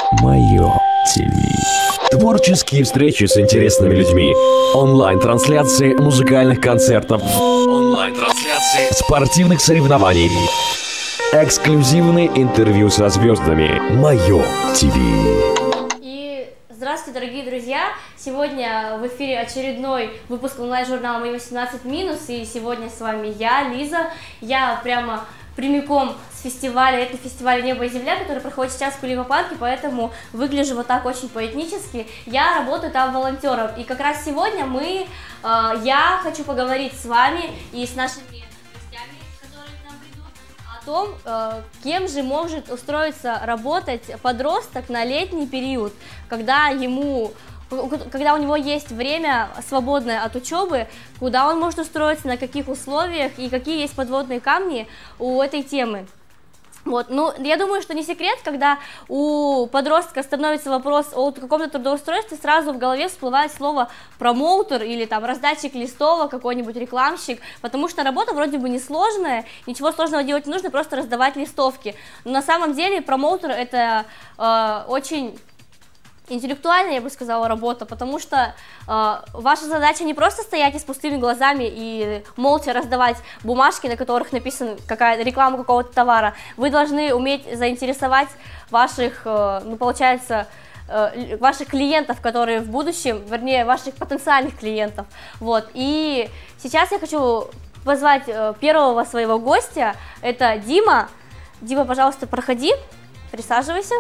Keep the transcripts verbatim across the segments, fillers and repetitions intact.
Мое ТВ. Творческие встречи с интересными людьми. Онлайн-трансляции музыкальных концертов. Онлайн-трансляции спортивных соревнований. Эксклюзивные интервью со звездами. Мое ТВ. И здравствуйте, дорогие друзья! Сегодня в эфире очередной выпуск онлайн-журнала «Мои восемнадцать минус». И сегодня с вами я, Лиза. Я прямо прямиком с фестиваля, это фестиваль «Небо и земля», который проходит сейчас в Кулиево-парке, поэтому выгляжу вот так очень поэтнически. Я работаю там волонтером, и как раз сегодня мы, э, я хочу поговорить с вами и с нашими гостями, которые к нам придут, о том, э, кем же может устроиться работать подросток на летний период, когда ему... когда у него есть время свободное от учебы, куда он может устроиться, на каких условиях и какие есть подводные камни у этой темы. Вот. Ну, я думаю, что не секрет, когда у подростка становится вопрос о каком-то трудоустройстве, сразу в голове всплывает слово промоутер или там раздатчик листовок, какой-нибудь рекламщик, потому что работа вроде бы несложная, ничего сложного делать не нужно, просто раздавать листовки. Но на самом деле промоутер это э, очень... интеллектуальная, я бы сказала, работа, потому что э, ваша задача не просто стоять и с пустыми глазами и молча раздавать бумажки, на которых написана какая-то реклама какого-то товара. Вы должны уметь заинтересовать ваших, э, ну, получается, э, ваших клиентов, которые в будущем, вернее, ваших потенциальных клиентов. Вот. И сейчас я хочу позвать э, первого своего гостя, это Дима. Дима, пожалуйста, проходи, присаживайся.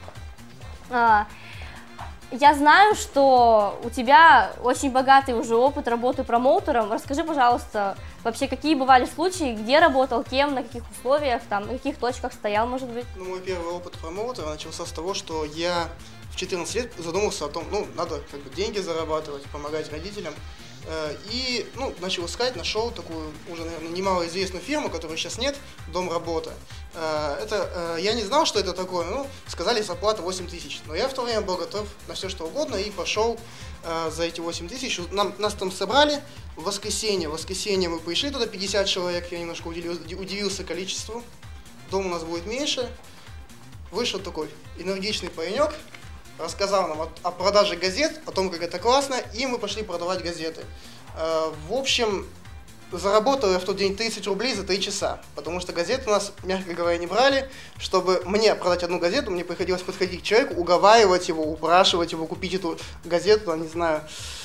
Я знаю, что у тебя очень богатый уже опыт работы промоутером. Расскажи, пожалуйста, вообще, какие бывали случаи, где работал, кем, на каких условиях, там, на каких точках стоял, может быть? Ну, мой первый опыт промоутера начался с того, что я в четырнадцать лет задумался о том, ну, надо как бы деньги зарабатывать, помогать родителям. И, ну, начал искать, нашел такую уже, наверное, немалоизвестную фирму, которой сейчас нет, Дом работы. Это, я не знал, что это такое, ну, сказали, зарплата восемь тысяч, но я в то время был готов на все, что угодно, и пошел за эти восемь тысяч. Нам, нас там собрали в воскресенье, в воскресенье мы пришли туда, пятьдесят человек, я немножко удивился, удивился количеству, дом у нас будет меньше. Вышел такой энергичный паренек, рассказал нам о, о продаже газет, о том, как это классно, и мы пошли продавать газеты. В общем, заработал я в тот день тридцать рублей за три часа, потому что газеты у нас, мягко говоря, не брали. Чтобы мне продать одну газету, мне приходилось подходить к человеку, уговаривать его, упрашивать его купить эту газету, не знаю,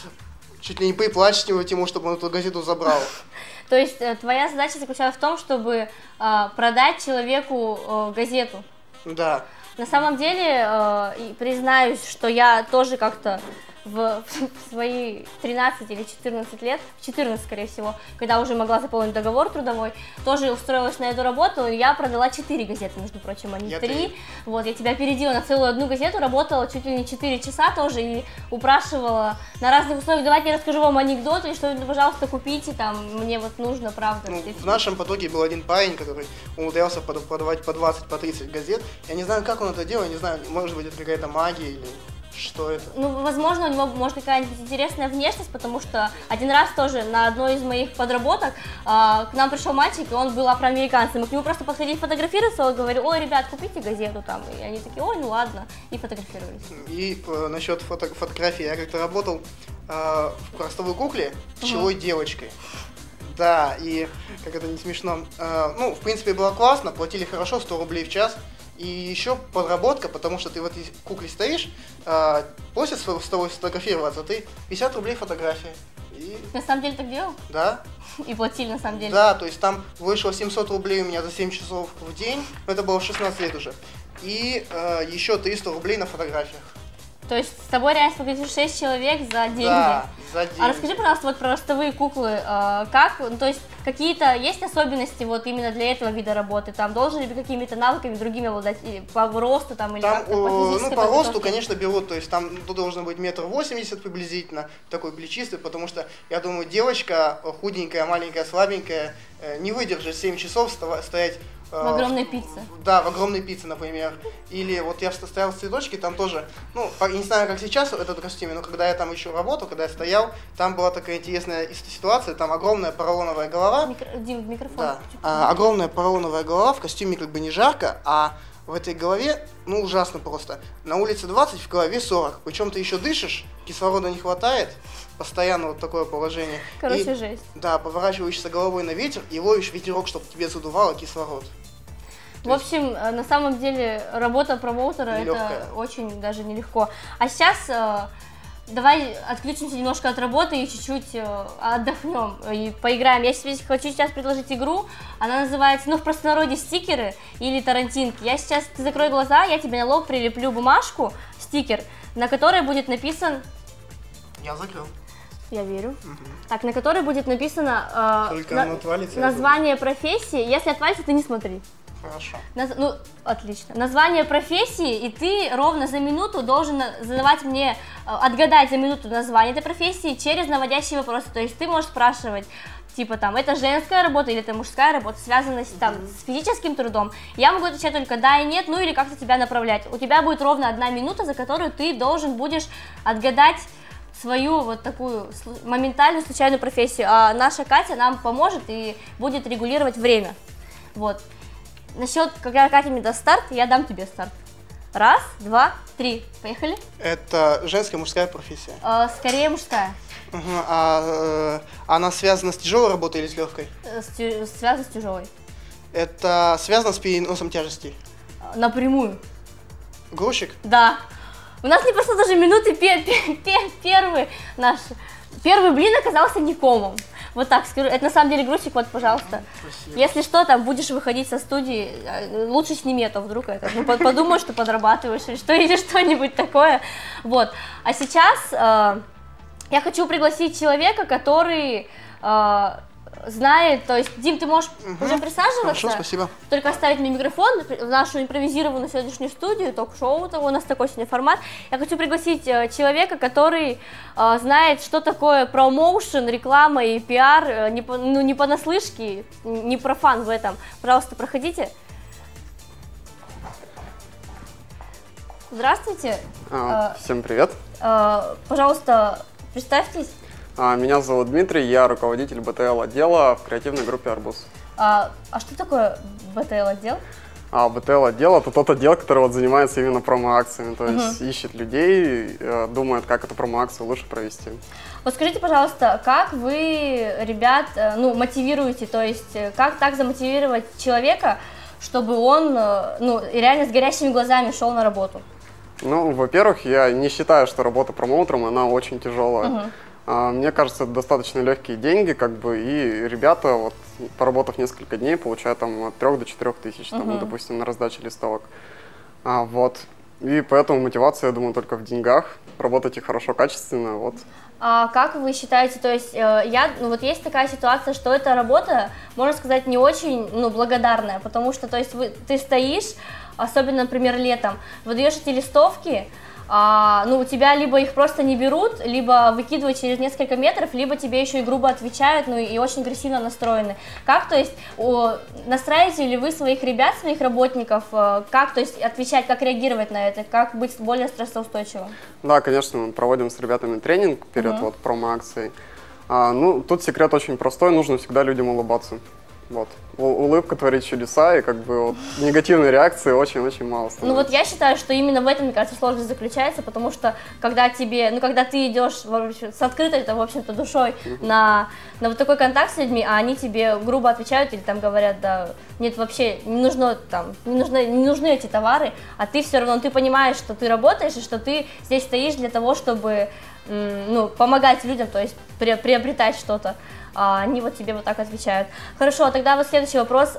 чуть ли не приплачивать ему, чтобы он эту газету забрал. То есть твоя задача заключалась в том, чтобы продать человеку газету? Да. На самом деле, э, признаюсь, что я тоже как-то в, в свои тринадцать или четырнадцать лет, четырнадцать, скорее всего, когда уже могла заполнить договор трудовой, тоже устроилась на эту работу, и я продала четыре газеты, между прочим, а не три. Вот, я тебя опередила на целую одну газету, работала чуть ли не четыре часа тоже и упрашивала на разных условиях, давайте я расскажу вам анекдот, или что-нибудь, пожалуйста, купите, там, мне вот нужно, правда. Ну, в нашем потоке был один парень, который умудрялся продавать по двадцать, по тридцать газет. Я не знаю, как он это делал, я не знаю, может быть, это какая-то магия или... Что это? Ну, возможно, у него может какая-нибудь интересная внешность, потому что один раз тоже на одной из моих подработок э, к нам пришел мальчик, и он был афроамериканцем. Мы к нему просто подходили фотографироваться, он говорил: ой, ребят, купите газету там. И они такие: ой, ну ладно, и фотографировались. И э, насчет фото фотографии, я как-то работал э, в ростовой кукле пчелой угу. девочкой. Да, и как это не смешно, э, ну, в принципе, было классно, платили хорошо, сто рублей в час. И еще подработка, потому что ты в этой кукле стоишь, э, просят с тобой сфотографироваться, ты пятьдесят рублей фотография. И... На самом деле так делал? Да. И платили на самом деле? Да, то есть там вышло семьсот рублей у меня за семь часов в день, это было шестнадцать лет уже, и э, еще триста рублей на фотографиях. То есть с тобой реально сфотографировали шесть человек за деньги? Да, за деньги. А расскажи, пожалуйста, вот про ростовые куклы, э, как, ну, то есть какие-то есть особенности вот именно для этого вида работы? Там должен ли быть какими-то навыками другими обладать, по росту там или там, как-то по физической ну, по росту, конечно, берут, то есть там должен быть метр восемьдесят приблизительно, такой плечистый, потому что, я думаю, девочка худенькая, маленькая, слабенькая, не выдержит семь часов стоять в огромной пицце. Да, в огромной пицце, например. Или вот я стоял в цветочке, там тоже, ну, я не знаю, как сейчас этот костюм, но когда я там еще работал, когда я стоял, там была такая интересная ситуация, там огромная поролоновая голова. Микро... Дим, в микрофон. Да, а, огромная поролоновая голова, в костюме как бы не жарко, а в этой голове, ну, ужасно просто. На улице двадцать, в голове сорок. Причем ты еще дышишь, кислорода не хватает, постоянно вот такое положение. Короче, и, жесть. Да, поворачиваешься головой на ветер и ловишь ветерок, чтобы тебе задувало кислород. В общем, на самом деле, работа промоутера это очень даже нелегко. А сейчас э, давай отключимся немножко от работы и чуть-чуть э, отдохнем и поиграем. Я себе хочу сейчас предложить игру, она называется, ну, в простонародье, стикеры или тарантинки. Я сейчас, ты закрой глаза, я тебе на лоб прилеплю бумажку, стикер, на которой будет написан... Я закрыл. Я верю. Угу. Так, на которой будет написано э, на, отвалится, название профессии. Если отвалится, ты не смотри. Хорошо. Наз... Ну, отлично. Название профессии, и ты ровно за минуту должен задавать мне, отгадать за минуту название этой профессии через наводящие вопросы. То есть ты можешь спрашивать, типа там, это женская работа или это мужская работа, связанная с, там, с физическим трудом. Я могу отвечать только да и нет, ну или как-то тебя направлять. У тебя будет ровно одна минута, за которую ты должен будешь отгадать свою вот такую моментальную случайную профессию. А наша Катя нам поможет и будет регулировать время. Вот. Насчет, когда Катя мне даст старт, я дам тебе старт. Раз, два, три. Поехали. Это женская, мужская профессия? Э, скорее мужская. Угу. А э, она связана с тяжелой работой или с легкой? Э, с тю... Связана с тяжелой. Это связано с переносом тяжестей? Э, напрямую. Грузчик? Да. У нас не прошло даже минуты, пер... Пер... Первый наш... Первый блин оказался не комом. Вот так скажу. Это на самом деле грузчик, вот, пожалуйста. Спасибо. Если что, там будешь выходить со студии, лучше сними, а то вдруг это. Ну, подумай, что подрабатываешь или что, или что-нибудь такое. Вот. А сейчас э, я хочу пригласить человека, который э, знает, то есть, Дим, ты можешь угу. уже присаживаться? Хорошо, спасибо. Только оставить мне микрофон в нашу импровизированную сегодняшнюю студию, ток-шоу, у нас такой сегодня формат. Я хочу пригласить э, человека, который э, знает, что такое промоушен, реклама и пиар, э, не, по, ну, не понаслышке, не профан в этом. Пожалуйста, проходите. Здравствуйте. А, э, всем привет. Э, пожалуйста, представьтесь. Меня зовут Дмитрий, я руководитель бэ тэ эл-отдела в креативной группе «Арбуз». А, а что такое бэ тэ эл-отдел? А бэ тэ эл-отдел – это тот отдел, который вот занимается именно промо-акциями, то есть uh-huh. ищет людей, думает, как эту промо-акцию лучше провести. Вот скажите, пожалуйста, как вы, ребят, ну, мотивируете, то есть как так замотивировать человека, чтобы он, ну, реально с горящими глазами шел на работу? Ну, во-первых, я не считаю, что работа промоутером, она очень тяжелая. Uh-huh. Мне кажется, это достаточно легкие деньги, как бы, и ребята, вот, поработав несколько дней, получают там от трёх до четырёх тысяч, там, uh-huh. допустим, на раздаче листовок. А, вот. И поэтому мотивация, я думаю, только в деньгах. Работайте хорошо, качественно, вот. А как вы считаете, то есть, я, ну, вот есть такая ситуация, что эта работа, можно сказать, не очень, ну, благодарная, потому что, то есть, вы, ты стоишь, особенно, например, летом, выдаешь эти листовки, А, ну, у тебя либо их просто не берут, либо выкидывают через несколько метров, либо тебе еще и грубо отвечают, ну, и очень агрессивно настроены. Как, то есть, о, настраиваете ли вы своих ребят, своих работников, как, то есть, отвечать, как реагировать на это, как быть более стрессоустойчивым? Да, конечно, мы проводим с ребятами тренинг перед uh-huh. вот, промо-акцией. А, ну, тут секрет очень простой, нужно всегда людям улыбаться. Вот. Улыбка творит чудеса, и как бы вот, негативной реакции очень-очень мало становится. Ну вот я считаю, что именно в этом, мне кажется, сложность заключается, потому что когда тебе, ну когда ты идешь с открытой, в общем-то, душой uh-huh. на, на вот такой контакт с людьми, а они тебе грубо отвечают или там говорят, да, нет, вообще не нужно там, не нужны, не нужны эти товары, а ты все равно, ты понимаешь, что ты работаешь и что ты здесь стоишь для того, чтобы, ну, помогать людям, то есть приобретать что-то. Они вот тебе вот так отвечают. Хорошо, тогда вот следующий вопрос.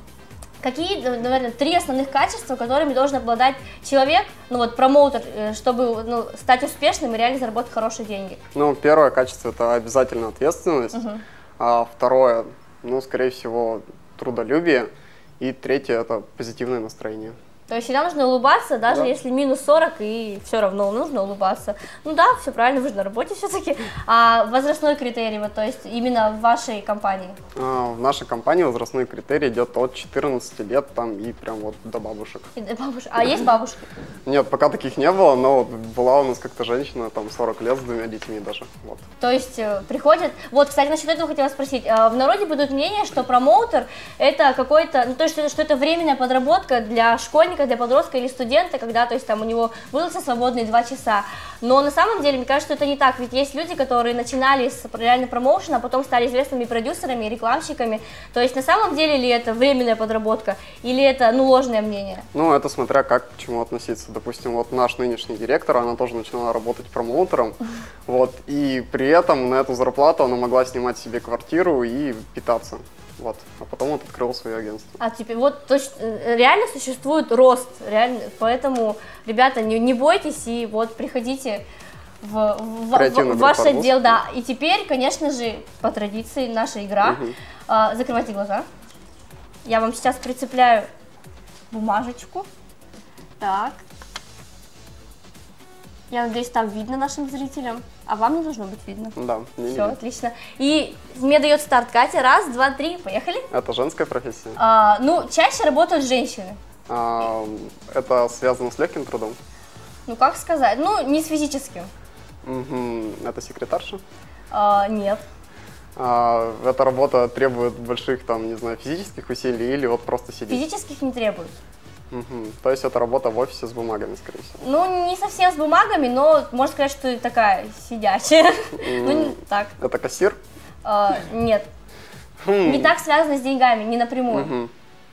Какие, наверное, три основных качества, которыми должен обладать человек, ну вот промоутер, чтобы, ну, стать успешным и реально заработать хорошие деньги? Ну, первое качество – это обязательно ответственность. Uh-huh. А второе, ну, скорее всего, трудолюбие. И третье – это позитивное настроение. То есть всегда нужно улыбаться, даже да. если минус сорок, и все равно нужно улыбаться. Ну да, все правильно, вы же на работе все-таки. А возрастной критерий, вот, то есть именно в вашей компании? А, в нашей компании возрастной критерий идет от четырнадцати лет там, и прям вот до бабушек. И до бабушек. А есть бабушки? Нет, пока таких не было, но вот была у нас как-то женщина, там сорок лет с двумя детьми даже. Вот. То есть приходят... Вот, кстати, насчет этого хотела спросить. В народе бытует мнение, что промоутер это какой-то... Ну, то есть, что это временная подработка для школьников, праздника для подростка или студента, когда, то есть, там у него выдался свободные два часа. Но на самом деле, мне кажется, что это не так, ведь есть люди, которые начинали с реально промоушена, а потом стали известными продюсерами, рекламщиками. То есть, на самом деле ли это временная подработка или это, ну, ложное мнение? Ну, это смотря как к чему относиться. Допустим, вот наш нынешний директор, она тоже начала работать промоутером, вот, и при этом на эту зарплату она могла снимать себе квартиру и питаться. Вот. А потом вот открыл свое агентство. А теперь вот то есть, реально существует рост, реально, поэтому, ребята, не, не бойтесь и вот приходите в, в, в, в ваш отдел, да. И теперь, конечно же, по традиции наша игра. Угу. А, закрывайте глаза. Я вам сейчас прицепляю бумажечку. Так. Я надеюсь, там видно нашим зрителям, а вам не должно быть видно. Да, не Все, отлично. И мне дает старт Катя. Раз, два, три, поехали. Это женская профессия? А, ну, чаще работают женщины. А, это связано с легким трудом? Ну, как сказать? Ну, не с физическим. Угу. Это секретарша? А, нет. А, эта работа требует больших, там, не знаю, физических усилий или вот просто сидеть? Физических не требует. Угу. То есть это работа в офисе с бумагами, скорее всего? Ну, не совсем с бумагами, но можно сказать, что такая сидячая. Ну, не так. Это кассир? Нет. Не так связано с деньгами, не напрямую.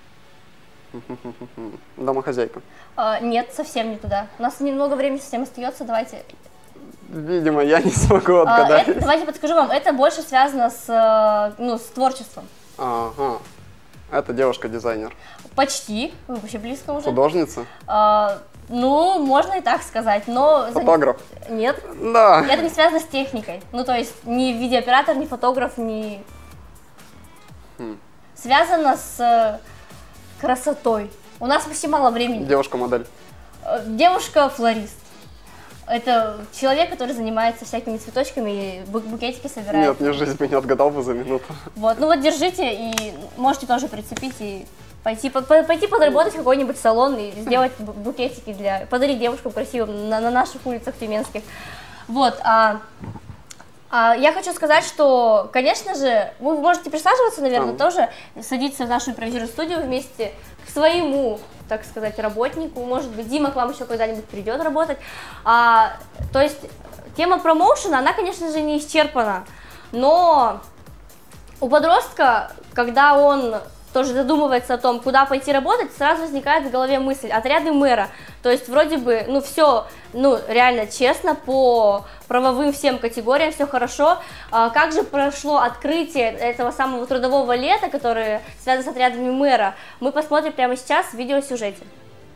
Домохозяйка? Нет, совсем не туда. У нас немного времени совсем остается, давайте. Видимо, я не смогу отгадать. Давайте подскажу вам, это больше связано с, ну, с творчеством. Ага. Это девушка-дизайнер? Почти, вы вообще близко уже. Художница? А, ну, можно и так сказать, но... Фотограф? Нет. Да. Это не связано с техникой. Ну, то есть, ни видеооператор, ни фотограф, ни... Хм. Связано с красотой. У нас почти мало времени. Девушка-модель? Девушка-флорист. Это человек, который занимается всякими цветочками и букетики собирает. Нет, мне жизнь бы не отгадал бы за минуту. Вот, ну вот держите и можете тоже прицепить и пойти, по, пойти подработать в какой-нибудь салон и сделать букетики для, подарить девушкам красивым на, на наших улицах тюменских. Вот, а, а я хочу сказать, что, конечно же, вы можете присаживаться, наверное, а. тоже, садиться в нашу импровизированную студию вместе к своему, так сказать, работнику, может быть, Дима к вам еще когда-нибудь придет работать. А, то есть тема промоушена, она, конечно же, не исчерпана, но у подростка, когда он тоже задумывается о том, куда пойти работать, сразу возникает в голове мысль: отряды мэра. То есть вроде бы, ну все, ну реально честно, по правовым всем категориям все хорошо. А как же прошло открытие этого самого трудового лета, которое связано с отрядами мэра, мы посмотрим прямо сейчас в видеосюжете.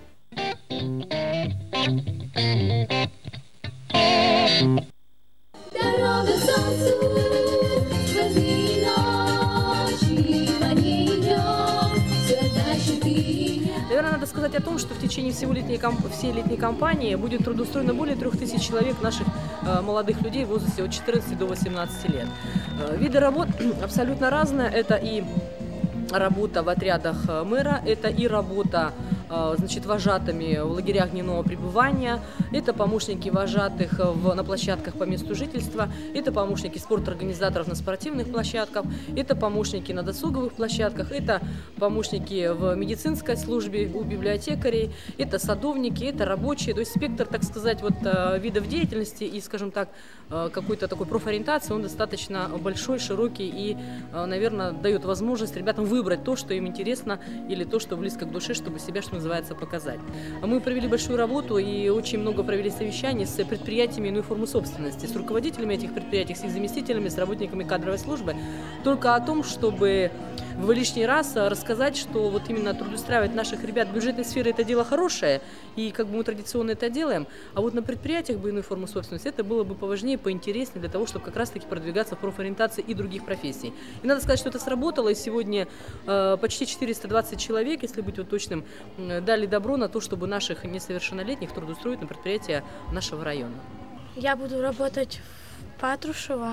Наверное, надо сказать о том, что в течение всего летней, всей летней кампании будет трудоустроено более трех тысяч человек наших э, молодых людей в возрасте от четырнадцати до восемнадцати лет. Э, виды работ абсолютно разные. Это и работа в отрядах мэра, это и работа, значит, вожатыми в лагерях дневного пребывания, это помощники вожатых в, на площадках по месту жительства, это помощники спорторганизаторов на спортивных площадках, это помощники на досуговых площадках, это помощники в медицинской службе у библиотекарей, это садовники, это рабочие, то есть спектр, так сказать, вот видов деятельности и, скажем так, какой-то такой профориентации, он достаточно большой, широкий и, наверное, дает возможность ребятам выбрать то, что им интересно, или то, что близко к душе, чтобы себя, что называется, показать. Мы провели большую работу и очень много провели совещаний с предприятиями иной формы собственности, с руководителями этих предприятий, с их заместителями, с работниками кадровой службы, только о том, чтобы в лишний раз рассказать, что вот именно трудоустраивать наших ребят в бюджетной сфере — это дело хорошее, и как бы мы традиционно это делаем, а вот на предприятиях бы иной формы собственности это было бы поважнее, поинтереснее для того, чтобы как раз-таки продвигаться в профориентации и других профессий. И надо сказать, что это сработало, и сегодня э, почти четыреста двадцать человек, если быть вот точным, э, дали добро на то, чтобы наших несовершеннолетних трудоустроить на предприятия нашего района. Я буду работать в Патрушево,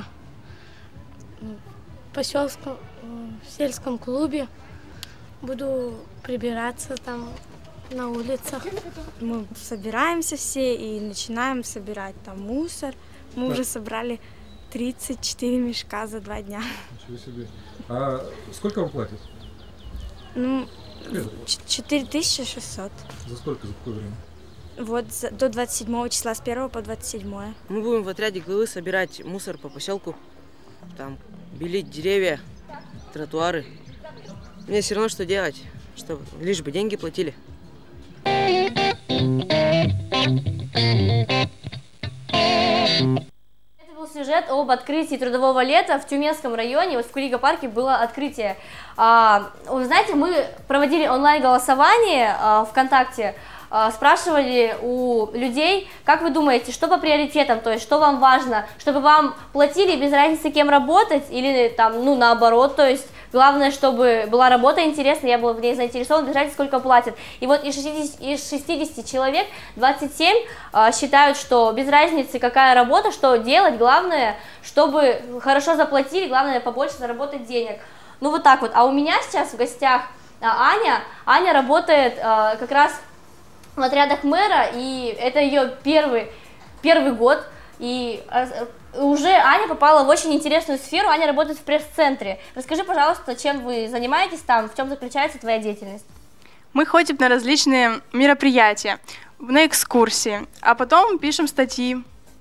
в поселском, в сельском клубе, буду прибираться там на улицах. Мы собираемся все и начинаем собирать там мусор. Мы да. уже собрали тридцать четыре мешка за два дня. Ничего себе. А сколько вам платят? Ну, четыре тысячи шестьсот. За сколько, за какое время? Вот за, до двадцать седьмого числа, с первого по двадцать седьмое. Мы будем в отряде главы собирать мусор по поселку, там, белить деревья, тротуары. Мне все равно что делать, чтобы лишь бы деньги платили. Сюжет об открытии трудового лета в Тюменском районе. Вот в Кулига-парке было открытие. А, вы знаете, мы проводили онлайн-голосование а, ВКонтакте, а, спрашивали у людей, как вы думаете, что по приоритетам, то есть что вам важно, чтобы вам платили без разницы, кем работать, или там, ну, наоборот, то есть главное, чтобы была работа интересная, я была в ней заинтересована, без разницы, сколько платят. И вот из шестидесяти, из шестидесяти человек двадцать семь а, считают, что без разницы, какая работа, что делать, главное, чтобы хорошо заплатили, главное, побольше заработать денег. Ну вот так вот. А у меня сейчас в гостях а, Аня. Аня работает а, как раз в отрядах мэра, и это ее первый, первый год. И уже Аня попала в очень интересную сферу. Аня работает в пресс-центре. Расскажи, пожалуйста, чем вы занимаетесь там, в чем заключается твоя деятельность? Мы ходим на различные мероприятия, на экскурсии, а потом пишем статьи.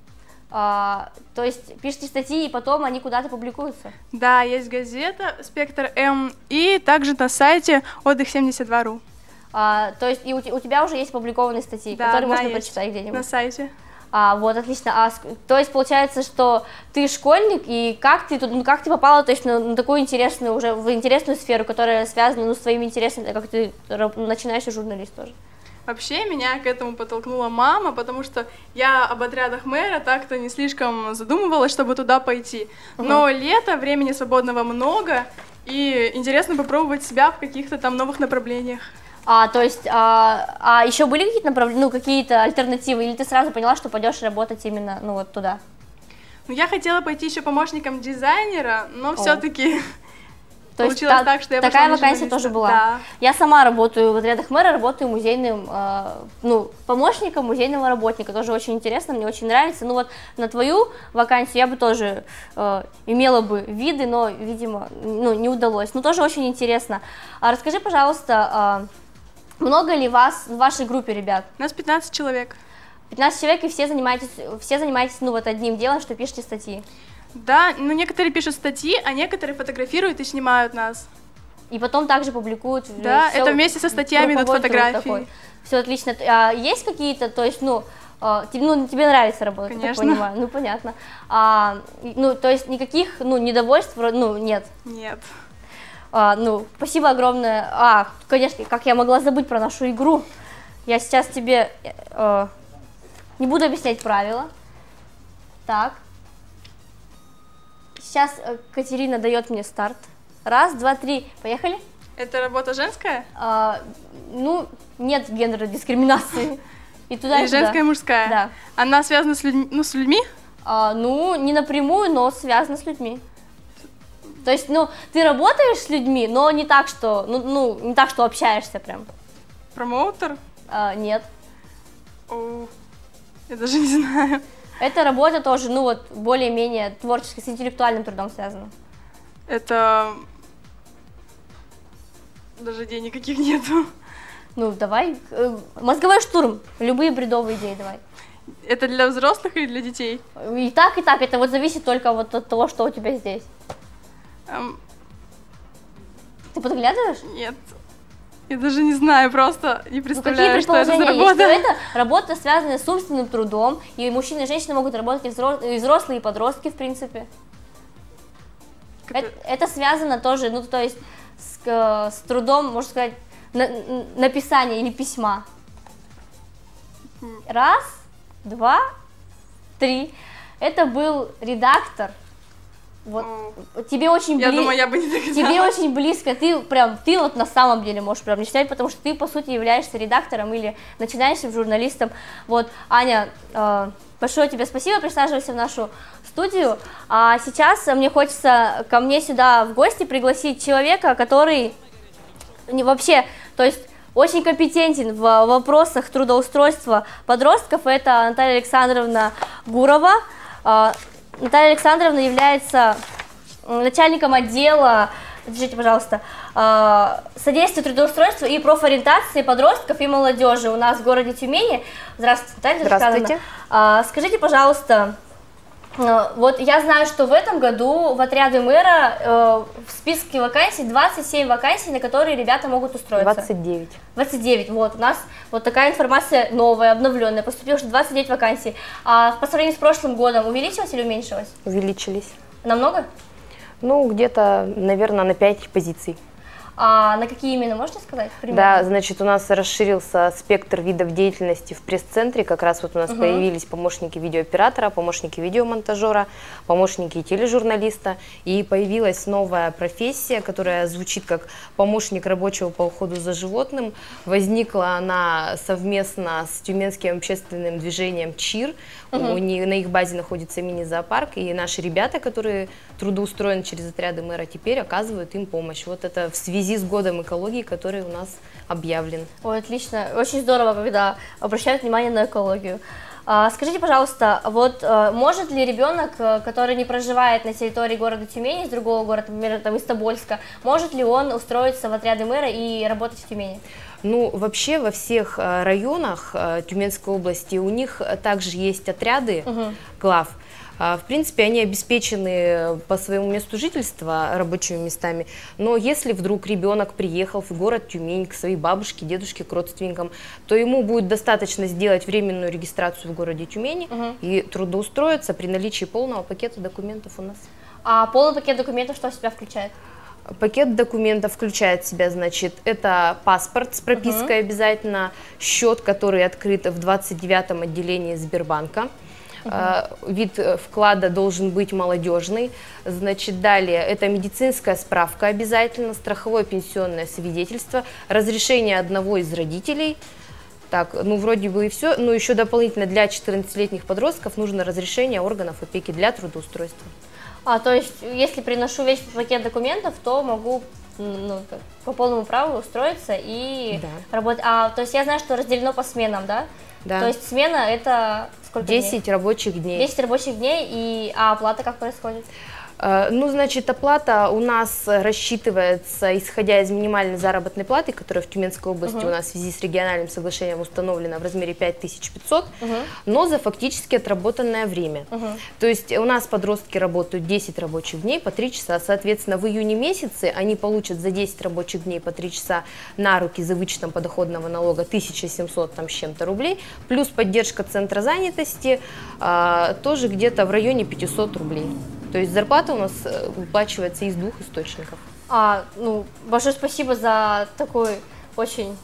А, то есть пишите статьи, и потом они куда-то публикуются? Да, есть газета «Спектр М», и также на сайте отдых семьдесят два точка ру. А, то есть и у, у тебя уже есть опубликованные статьи, да, которые можно прочитать где-нибудь? На сайте. А, вот, отлично. А, то есть получается, что ты школьник, и как ты тут, ну, как ты попала, то есть, на, на такую интересную, уже в интересную сферу, которая связана, ну, с твоими интересами, как ты начинающий журналист тоже? Вообще меня к этому подтолкнула мама, потому что я об отрядах мэра так-то не слишком задумывалась, чтобы туда пойти. Но uh-huh. лето, времени свободного много, и интересно попробовать себя в каких-то там новых направлениях. А, то есть, а, а еще были какие-то направления, ну, какие-то альтернативы, или ты сразу поняла, что пойдешь работать именно, ну, вот туда? Ну, я хотела пойти еще помощником дизайнера, но все-таки То получилось есть, так, что я такая вакансия тоже была. Да. Я сама работаю в отрядах мэра, работаю музейным, э, ну, помощником музейного работника, тоже очень интересно, мне очень нравится. Ну вот на твою вакансию я бы тоже э, имела бы виды, но, видимо, ну, не удалось. Ну, тоже очень интересно. А расскажи, пожалуйста, э, много ли вас в вашей группе ребят? У нас пятнадцать человек. пятнадцать человек, и все занимаетесь, все занимаетесь, ну, вот одним делом, что пишете статьи? Да, но некоторые пишут статьи, а некоторые фотографируют и снимают нас. И потом также публикуют. Да, все, это вместе со статьями идут фотографии. Все отлично. А есть какие-то, то есть, ну, а, тебе, ну, тебе нравится работать, конечно. Я так понимаю, ну, понятно. А, ну, то есть никаких, ну, недовольств, ну, нет? Нет. А, ну, спасибо огромное. А, конечно, как я могла забыть про нашу игру. Я сейчас тебе э, не буду объяснять правила. Так. Сейчас Катерина дает мне старт. Раз, два, три. Поехали. Это работа женская? А, ну, нет гендерной дискриминации. И туда, и, и женская, и мужская? Да. Она связана с людьми? Ну, с людьми? А, ну, не напрямую, но связана с людьми. То есть, ну, ты работаешь с людьми, но не так, что, ну, ну не так, что общаешься прям. Промоутер? А, нет. О, я даже не знаю. Эта работа тоже, ну вот, более-менее творчески, с интеллектуальным трудом связана. Это... Даже идей никаких нету. Ну, давай, мозговой штурм, любые бредовые идеи давай. Это для взрослых или для детей? И так, и так, это вот зависит только вот от того, что у тебя здесь. Um... Ты подглядываешь? Нет. Я даже не знаю, просто не представляю, ну, что это за работа. Есть, что это работа, связанная с умственным трудом, и мужчины и женщины могут работать, и взрослые, и подростки, в принципе. Это, это связано тоже, ну, то есть, с, с трудом, можно сказать, на, написания или письма. Раз, два, три. Это был редактор. Вот, mm. тебе очень я бли... думаю, я бы не догадалась. Тебе очень близко, ты прям, ты вот на самом деле можешь прям мечтать, потому что ты, по сути, являешься редактором или начинающим журналистом. Вот, Аня, э, большое тебе спасибо, присаживайся в нашу студию. А сейчас мне хочется ко мне сюда в гости пригласить человека, который вообще, то есть, очень компетентен в вопросах трудоустройства подростков. Это Наталья Александровна Гурова. Наталья Александровна является начальником отдела Скажите, пожалуйста, содействие трудоустройству и профориентации подростков и молодежи у нас в городе Тюмени. Здравствуйте, Наталья. Здравствуйте. Скажите, пожалуйста, вот я знаю, что в этом году в отряды мэра э, в списке вакансий двадцать семь вакансий, на которые ребята могут устроиться. двадцать девять. двадцать девять, вот, у нас вот такая информация новая, обновленная, поступило уже двадцать девять вакансий. А по сравнению с прошлым годом увеличилось или уменьшилось? Увеличились. Намного? Ну, где-то, наверное, на пять позиций. А на какие именно, можете сказать? Примерно? Да, значит, у нас расширился спектр видов деятельности в пресс-центре. Как раз вот у нас угу. появились помощники видеооператора, помощники видеомонтажера, помощники тележурналиста. И появилась новая профессия, которая звучит как помощник рабочего по уходу за животным. Возникла она совместно с Тюменским общественным движением ЧИР. Угу. У них, на их базе находится мини-зоопарк. И наши ребята, которые трудоустроены через отряды мэра, теперь оказывают им помощь. Вот это в связи с годом экологии, который у нас объявлен. Ой, отлично. Очень здорово, когда обращают внимание на экологию. А, скажите, пожалуйста, вот а, может ли ребенок, который не проживает на территории города Тюмени, из другого города, например, там, из Тобольска, может ли он устроиться в отряды мэра и работать в Тюмени? Ну, вообще во всех районах Тюменской области у них также есть отряды угу. глав. В принципе, они обеспечены по своему месту жительства рабочими местами, но если вдруг ребенок приехал в город Тюмень к своей бабушке, дедушке, к родственникам, то ему будет достаточно сделать временную регистрацию в городе Тюмени угу. и трудоустроиться при наличии полного пакета документов у нас. А полный пакет документов что в себя включает? Пакет документов включает в себя, значит, это паспорт с пропиской угу. обязательно, счет, который открыт в двадцать девятом отделении Сбербанка. Uh-huh. Вид вклада должен быть молодежный. Значит, далее это медицинская справка обязательно, страховое пенсионное свидетельство, разрешение одного из родителей. Так, ну вроде бы и все. Но еще дополнительно для четырнадцатилетних подростков нужно разрешение органов опеки для трудоустройства. А, то есть, если приношу весь пакет документов, то могу ну, по полному праву устроиться и да. работать. А, то есть я знаю, что разделено по сменам, да? Да. То есть смена это сколько десять дней? рабочих дней. десять рабочих дней, и а оплата как происходит? Ну, значит, оплата у нас рассчитывается, исходя из минимальной заработной платы, которая в Тюменской области uh-huh. у нас в связи с региональным соглашением установлена в размере пять тысяч пятьсот, uh-huh. но за фактически отработанное время. Uh-huh. То есть у нас подростки работают десять рабочих дней по три часа, соответственно, в июне месяце они получат за десять рабочих дней по три часа на руки за вычетом подоходного налога тысяча семьсот там, с чем-то рублей, плюс поддержка центра занятости а, тоже где-то в районе пятисот рублей. То есть зарплата у нас выплачивается из двух источников. А, ну, большое спасибо за такой очень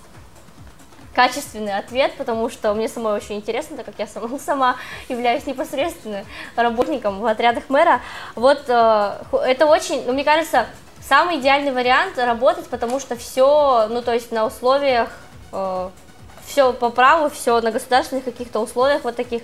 качественный ответ, потому что мне самой очень интересно, так как я сама, сама являюсь непосредственным работником в отрядах мэра. Вот э, это очень, ну, мне кажется, самый идеальный вариант работать, потому что все, ну, то есть на условиях, э, все по праву, все на государственных каких-то условиях вот таких.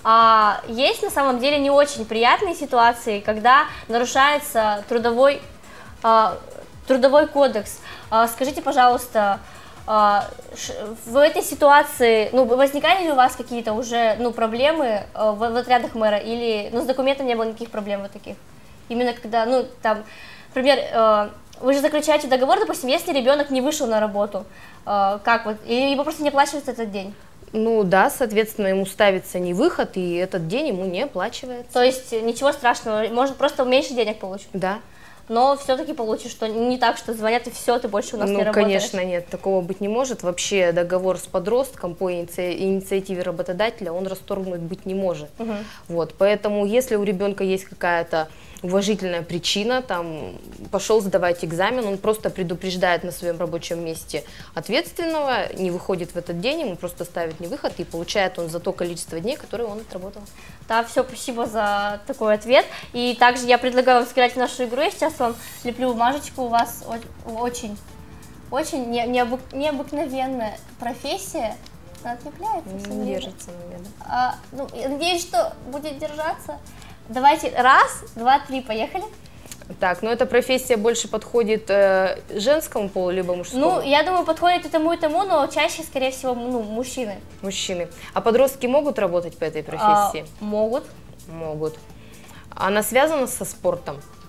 А есть на самом деле не очень приятные ситуации, когда нарушается трудовой, а, трудовой кодекс. А, скажите, пожалуйста, а, ш, в этой ситуации, ну, возникали ли у вас какие-то уже, ну, проблемы а, в, в отрядах мэра, или, ну, с документом не было никаких проблем вот таких? Именно когда, ну, там, например, а, вы же заключаете договор, допустим, если ребенок не вышел на работу, а, как вот, или ему просто не оплачивается этот день? Ну да, соответственно, ему ставится не выход, и этот день ему не оплачивается. То есть ничего страшного, может просто меньше денег получить? Да. Но все-таки получишь, что не так, что звонят и все, ты больше у нас ну, не работаешь. Конечно, нет, такого быть не может. Вообще договор с подростком по иници... инициативе работодателя, он расторгнуть быть не может. Угу. Вот, поэтому если у ребенка есть какая-то уважительная причина, там, пошел сдавать экзамен, он просто предупреждает на своем рабочем месте ответственного, не выходит в этот день, ему просто ставят невыход, и получает он за то количество дней, которые он отработал. Да, все, спасибо за такой ответ. И также я предлагаю вам сыграть в нашу игру. Я сейчас вам леплю бумажечку. У вас очень, очень необык... необыкновенная профессия. Она отлепляется. Не держится на меня, да? А, ну, я надеюсь, что будет держаться. Давайте раз, два, три, поехали. Так, ну эта профессия больше подходит э, женскому полу, либо мужскому? Ну, я думаю, подходит и тому, и тому, но чаще, скорее всего, ну, мужчины. Мужчины. А подростки могут работать по этой профессии? А, могут. Могут. Она связана со спортом?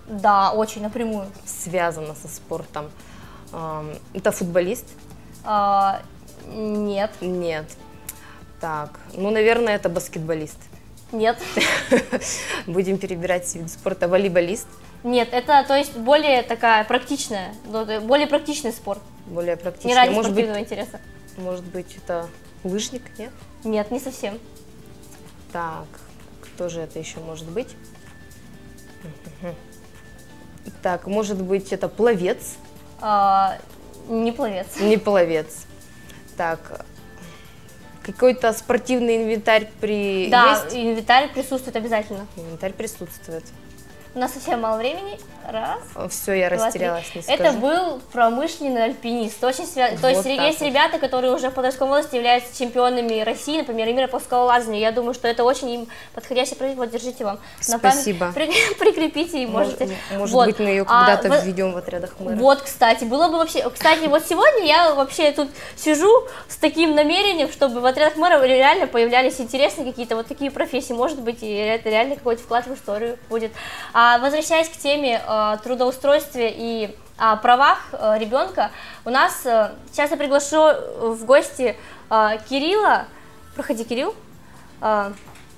Да, очень напрямую. Связано со спортом. Эм, это футболист? А, нет. Нет. Так, ну, наверное, это баскетболист. Нет. Будем перебирать вид спорта. Волейболист? Нет, это, то есть, более такая практичная, более практичный спорт. Более практичный. Не ради может спортивного быть, интереса. Может быть, это лыжник, нет? Нет, не совсем. Так, кто же это еще может быть? Так, может быть, это пловец? А, не пловец. Не пловец. Так, какой-то спортивный инвентарь при... Да, есть? инвентарь присутствует обязательно. Инвентарь присутствует. У нас совсем мало времени. Раз. Все, я два, растерялась, три. не скажу. Это был промышленный альпинист. Очень свя... Вот То есть так есть вот. ребята, которые уже в подростковом возрасте являются чемпионами России, например, и мира по скалолазанию. Я думаю, что это очень им подходящий проект. Вот, держите вам. На память. Спасибо. При... Прикрепите и можете. Может, может вот. быть, мы ее А, когда-то вот- введем в отрядах мэра. Вот, кстати, было бы вообще... Кстати, вот сегодня я вообще тут сижу с таким намерением, чтобы в отрядах мэра реально появлялись интересные какие-то вот такие профессии. Может быть, и это реально какой-то вклад в историю будет. А, возвращаясь к теме э, трудоустройстве и о правах э, ребенка, у нас э, сейчас я приглашу в гости э, Кирилла. Проходи, Кирилл. Э,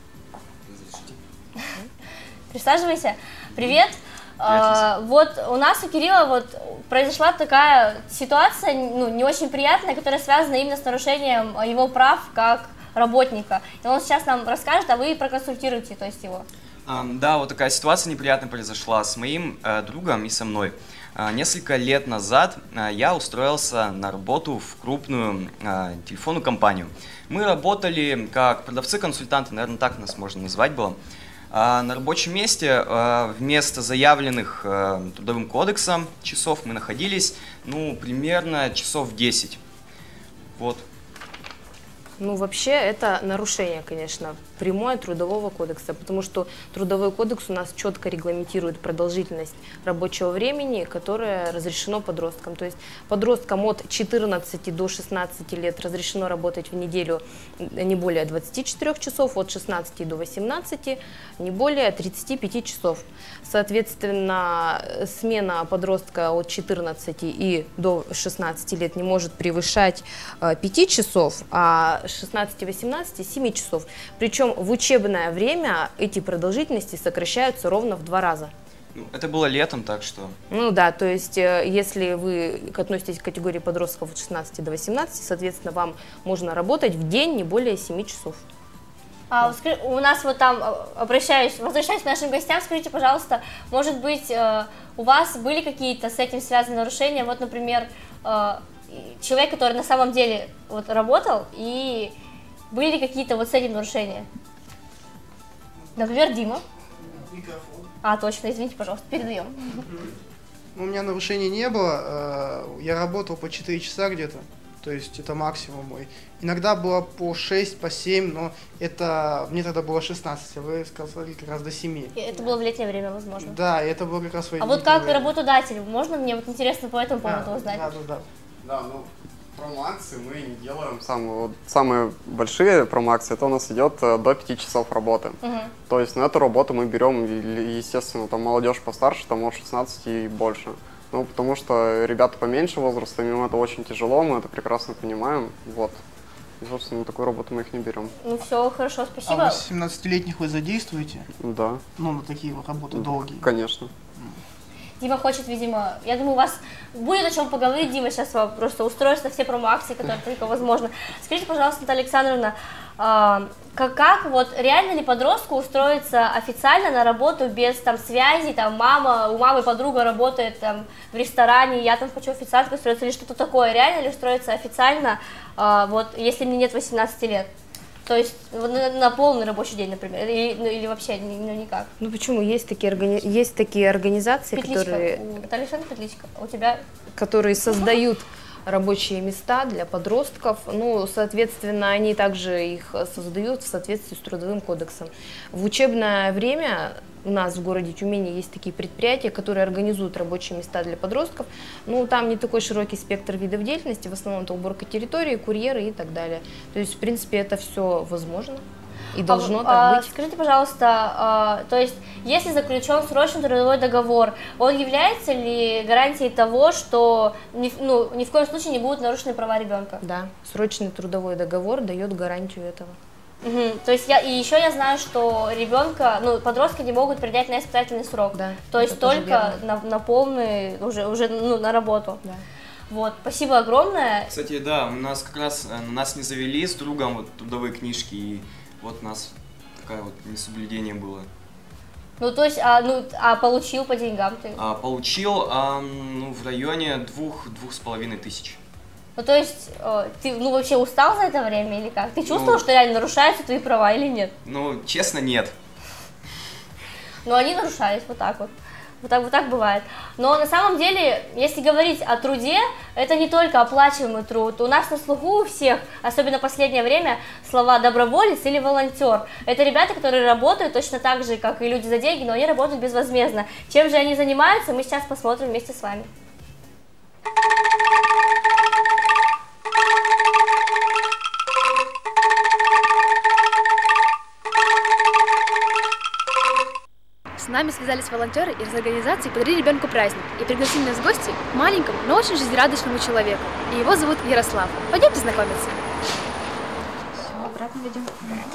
Присаживайся. Привет. Э, вот у нас у Кирилла вот произошла такая ситуация, ну, не очень приятная, которая связана именно с нарушением его прав как работника. И он сейчас нам расскажет, а вы проконсультируете, то есть его. А, Да, вот такая ситуация неприятная произошла с моим э, другом и со мной. А, Несколько лет назад э, я устроился на работу в крупную э, телефонную компанию. Мы работали как продавцы-консультанты, наверное, так нас можно назвать было. А на рабочем месте э, вместо заявленных э, трудовым кодексом часов мы находились, ну, примерно часов десять. Вот. Ну, вообще, это нарушение, конечно, прямое Трудового кодекса, потому что Трудовой кодекс у нас четко регламентирует продолжительность рабочего времени, которое разрешено подросткам. То есть подросткам от четырнадцати до шестнадцати лет разрешено работать в неделю не более двадцати четырёх часов, от шестнадцати до восемнадцати не более тридцати пяти часов. Соответственно, смена подростка от четырнадцати и до шестнадцати лет не может превышать э, пяти часов, а с шестнадцати восемнадцати семи часов. Причем в учебное время эти продолжительности сокращаются ровно в два раза. Ну, это было летом, так что... Ну да, то есть э, если вы относитесь к категории подростков от шестнадцати до восемнадцати, соответственно, вам можно работать в день не более семи часов. А, скажи, у нас вот там, э, обращаюсь, возвращаюсь к нашим гостям, скажите, пожалуйста, может быть, э, у вас были какие-то с этим связанные нарушения? Вот, например, э, человек, который на самом деле вот работал, и были ли какие-то вот с этим нарушения? Например, Дима. Микрофон. А, точно, извините, пожалуйста, передаем. Ну, у меня нарушений не было. э, Я работал по четыре часа где-то. То есть это максимум мой. Иногда было по шесть, по семь, но это мне тогда было шестнадцать, а вы сказали как раз до семи. И это было в летнее время, возможно. Да, и это было как раз в А вот как работодатель, можно мне вот интересно по этому поводу да, узнать? Да, да, да. Да, ну, промо-акции мы не делаем. Самые, вот, самые большие промо-акции, это у нас идет э, до пяти часов работы. Угу. То есть на эту работу мы берем, и, естественно, там молодежь постарше, там от шестнадцати и больше. Ну, потому что ребята поменьше возраста, им это очень тяжело, мы это прекрасно понимаем. Вот. И, собственно, на такую работу мы их не берем. Ну все, хорошо, спасибо. А восемнадцатилетних вы задействуете? Да. Ну, на такие вот работы долгие. Конечно. Дима хочет, видимо, я думаю, у вас будет о чем поговорить, Дима сейчас вам просто устроится на все промо-акции, которые только возможно. Скажите, пожалуйста, Наталья Александровна, а, как, как вот реально ли подростку устроиться официально на работу без там связи, там мама, у мамы подруга работает там в ресторане, я там хочу официанткой устроиться или что-то такое, реально ли устроиться официально, а, вот если мне нет восемнадцати лет? То есть на, на полный рабочий день, например, или, ну, или вообще ну, никак? Ну почему? Есть такие, органи... есть такие организации, Петличка. которые... У Натальи Александровны Петличка. У тебя? Которые создают рабочие места для подростков. Ну, соответственно, они также их создают в соответствии с Трудовым кодексом. В учебное время у нас в городе Тюмени есть такие предприятия, которые организуют рабочие места для подростков. Ну, там не такой широкий спектр видов деятельности, в основном это уборка территории, курьеры и так далее. То есть, в принципе, это все возможно. И должно а, так а, быть. Скажите, пожалуйста, а, то есть, если заключен срочный трудовой договор, он является ли гарантией того, что ни, ну, ни в коем случае не будут нарушены права ребенка? Да, срочный трудовой договор дает гарантию этого. Угу. То есть я и еще я знаю, что ребенка, ну, подростки не могут принять на испытательный срок. Да, то есть только на, на полный, уже, уже ну, на работу. Да. Вот, спасибо огромное. Кстати, да, у нас как раз на нас не завели с другом вот трудовые книжки, и вот у нас такое вот несоблюдение было. Ну, то есть, а, ну, а получил по деньгам ты? А, получил а, ну, в районе двух, двух с половиной тысяч. Ну, то есть, э, ты, ну, вообще устал за это время или как? Ты чувствовал, Ну, что реально нарушаются твои права или нет? Ну, честно, нет. Но они нарушались, вот так вот. Вот так, вот так бывает. Но на самом деле, если говорить о труде, это не только оплачиваемый труд. У нас на слуху у всех, особенно в последнее время, слова «доброволец» или «волонтер». Это ребята, которые работают точно так же, как и люди за деньги, но они работают безвозмездно. Чем же они занимаются, мы сейчас посмотрим вместе с вами. С нами связались волонтеры из организации «Подари ребенку праздник» и пригласили нас в гости к маленькому, но очень жизнерадостному человеку. И его зовут Ярослав. Пойдемте знакомиться. Все, обратно ведем.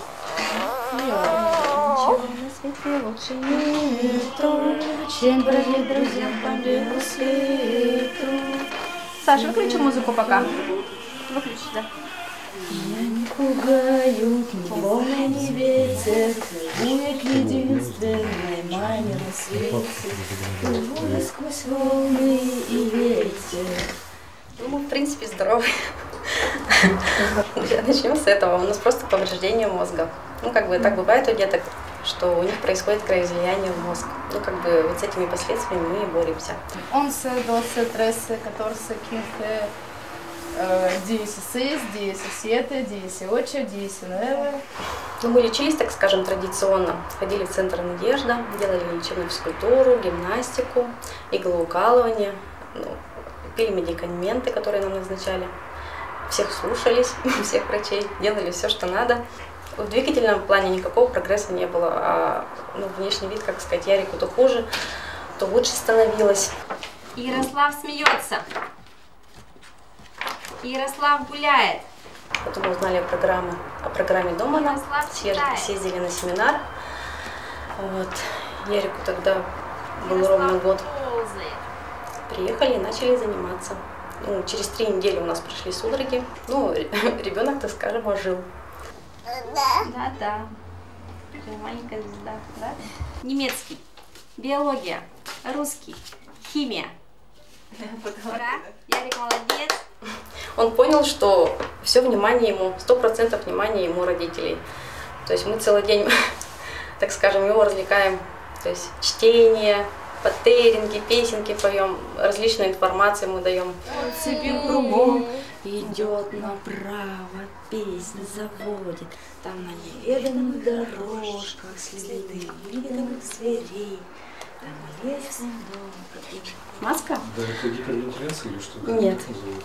Ничего на свете лучше нету, чем бродить друзьям по белу свету. Саша, выключи музыку пока. Выключи, да. Меня не пугают ни волны, ни ветер, плыву к единственной маме на свете. Плыву сквозь волны и ветер. Ну, мы, в принципе, здоровы. Начнем с этого. У нас просто повреждение мозга. Ну, как бы так бывает у деток, что у них происходит кровоизлияние в мозг. Ну, как бы вот с этими последствиями мы и боремся. onze, doze, treze, catorze, quinze, dezesseis, dezessete, dezesseocho, dezenove. Ну, мы лечились, так скажем, традиционно. Ходили в центр «Надежда», делали лечебную физкультуру, гимнастику, иглоукалывание, ну, пили медикаменты, которые нам назначали. Всех слушались, всех врачей, делали все, что надо. В двигательном плане никакого прогресса не было, а ну, внешний вид, как сказать, Ярику то хуже, то лучше становилось. Ярослав смеется. Ярослав гуляет. Потом мы узнали о программе, о программе Домана, читает. съездили на семинар. Вот. Ярику тогда был Ярослав ровно год. ползает. Приехали и начали заниматься. Ну, через три недели у нас прошли судороги. Ну, ребенок, так скажем, ожил. Да, да. Маленькая звезда, да? Немецкий, биология, русский, химия. Ура! Ярик молодец. Он понял, что все внимание ему, сто процентов внимания ему родителей. То есть мы целый день, так скажем, его развлекаем. То есть чтение, патеринги, песенки поем, различную информацию мы даем. Себе кругом идет направо, песни заводит. Там на неведомых дорожках следы неведомых зверей. Там лес дом. Маска? Да, это гипервентиляция или что? Нет.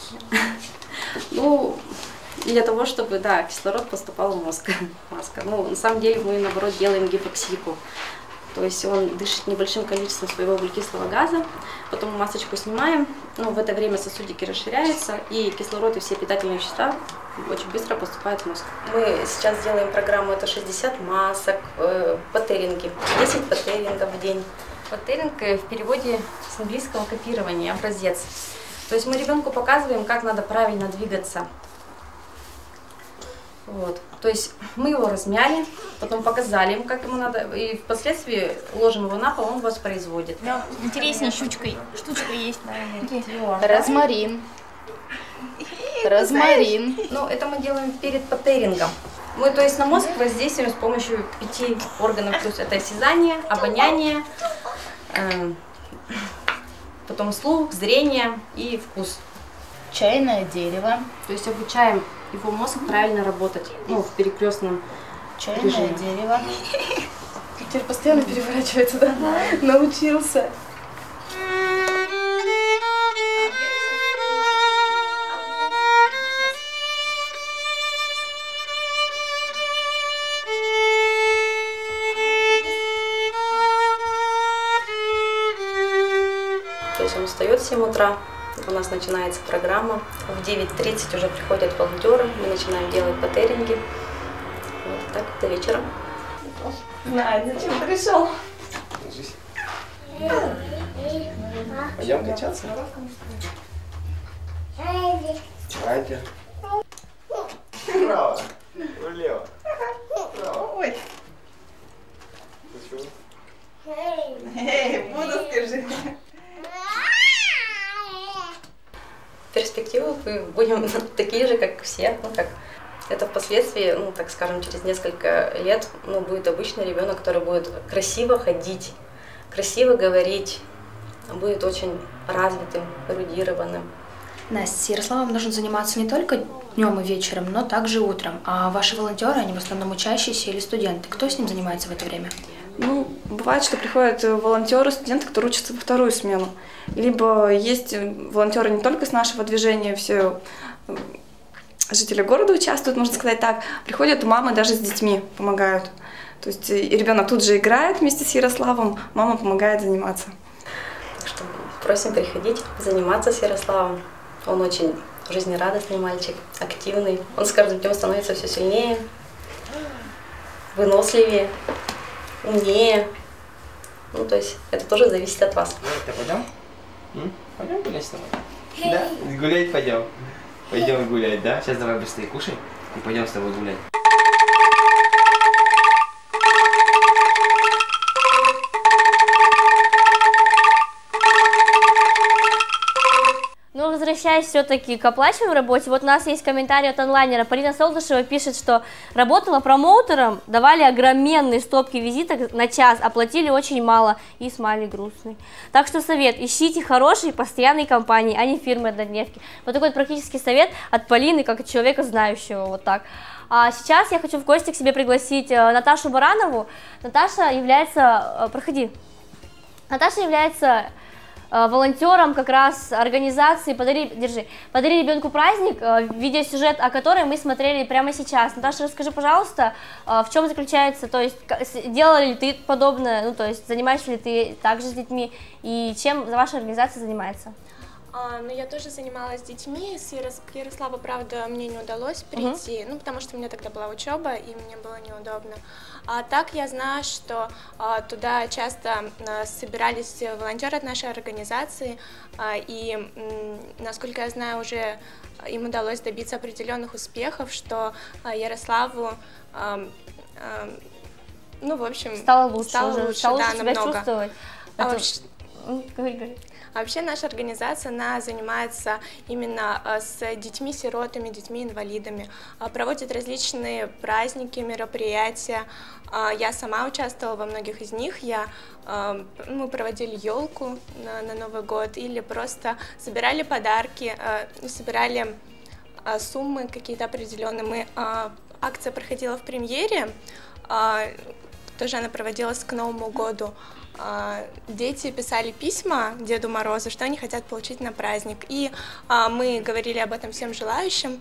Ну, для того, чтобы, да, кислород поступал в мозг. Маска. Ну, на самом деле мы, наоборот, делаем гипоксику. То есть он дышит небольшим количеством своего углекислого газа, потом мы масочку снимаем, ну, в это время сосудики расширяются, и кислород и все питательные вещества очень быстро поступают в мозг. Мы сейчас делаем программу, это шестьдесят масок, э, патеринги, десять патерингов в день. Патеринг в переводе с английского копирование, образец. То есть мы ребенку показываем, как надо правильно двигаться. Вот. То есть мы его размяли, потом показали ему, как ему надо, и впоследствии ложим его на пол, он воспроизводит. Интереснее щучкой. Штучка есть, наверное. Розмарин. Розмарин. Ну, это мы делаем перед патерингом. Мы, то есть, на мозг воздействуем с помощью пяти органов, плюс это осязание, обоняние, э, потом слух, зрение и вкус. Чайное дерево. То есть обучаем его мозг правильно работать, ну, в перекрестном Чайное режиме. дерево. Теперь постоянно переворачивается, да? Научился. он встает в семь утра, у нас начинается программа, в девять тридцать уже приходят волонтеры, мы начинаем делать баттеринги, вот так до вечера. Знаю, зачем ты пришел? Пойдем качаться? Давайте. Вправо, влево. Вправо. Ой. Почему? Эй, буду, скажи. Перспективы мы будем такие же, как все, ну как это впоследствии, ну так скажем, через несколько лет, ну будет обычный ребенок, который будет красиво ходить, красиво говорить, будет очень развитым, эрудированным. Настя, с Ярославом нужно заниматься не только днем и вечером, но также утром. А ваши волонтеры, они в основном учащиеся или студенты? Кто с ним занимается в это время? Ну, бывает, что приходят волонтеры, студенты, которые учатся во вторую смену. Либо есть волонтеры не только с нашего движения, все жители города участвуют, можно сказать так. Приходят мамы даже с детьми, помогают. То есть и ребенок тут же играет вместе с Ярославом, мама помогает заниматься. Так что просим приходить, заниматься с Ярославом. Он очень жизнерадостный мальчик, активный. Он с каждым днем становится все сильнее, выносливее, умнее. Ну, то есть это тоже зависит от вас. Давай, пойдем? М? Пойдем гулять с тобой? Да? Гулять пойдем. Пойдем гулять, да? Сейчас давай быстрее кушай и пойдем с тобой гулять. Ну, возвращаясь все-таки к оплачиваемой работе, вот у нас есть комментарий от онлайнера. Полина Солдышева пишет, что работала промоутером, давали огроменные стопки визиток на час, оплатили очень мало, и смайли грустный. Так что совет, ищите хорошие постоянные компании, а не фирмы-однодневки. Вот такой вот практический совет от Полины, как от человека знающего, вот так. А сейчас я хочу в гости к себе пригласить Наташу Баранову. Наташа является, проходи, Наташа является волонтером как раз организации «Подари, держи, подари ребенку праздник», видеосюжет, о котором мы смотрели прямо сейчас. Наташа, расскажи, пожалуйста, в чем заключается, то есть делала ли ты подобное, ну то есть занимаешься ли ты также с детьми, и чем ваша организация занимается? А, ну, я тоже занималась с детьми, с Ярос... к Ярославу, правда, мне не удалось прийти, uh-huh. ну, потому что у меня тогда была учеба, и мне было неудобно. А так я знаю, что а, туда часто а, собирались волонтеры от нашей организации, а, и, м, насколько я знаю, уже им удалось добиться определенных успехов, что а, Ярославу, а, а, ну, в общем, стало лучше, стало уже, лучше, стало да, лучше себя намного. чувствовать. А, Это... вообще... Говори, говори. Вообще наша организация, она занимается именно с детьми-сиротами, детьми-инвалидами, проводит различные праздники, мероприятия. Я сама участвовала во многих из них. Я, мы проводили елку на, на Новый год или просто собирали подарки, собирали суммы какие-то определенные. Мы, акция проходила в премьере, тоже она проводилась к Новому году. Дети писали письма Деду Морозу, что они хотят получить на праздник. И а, мы говорили об этом всем желающим.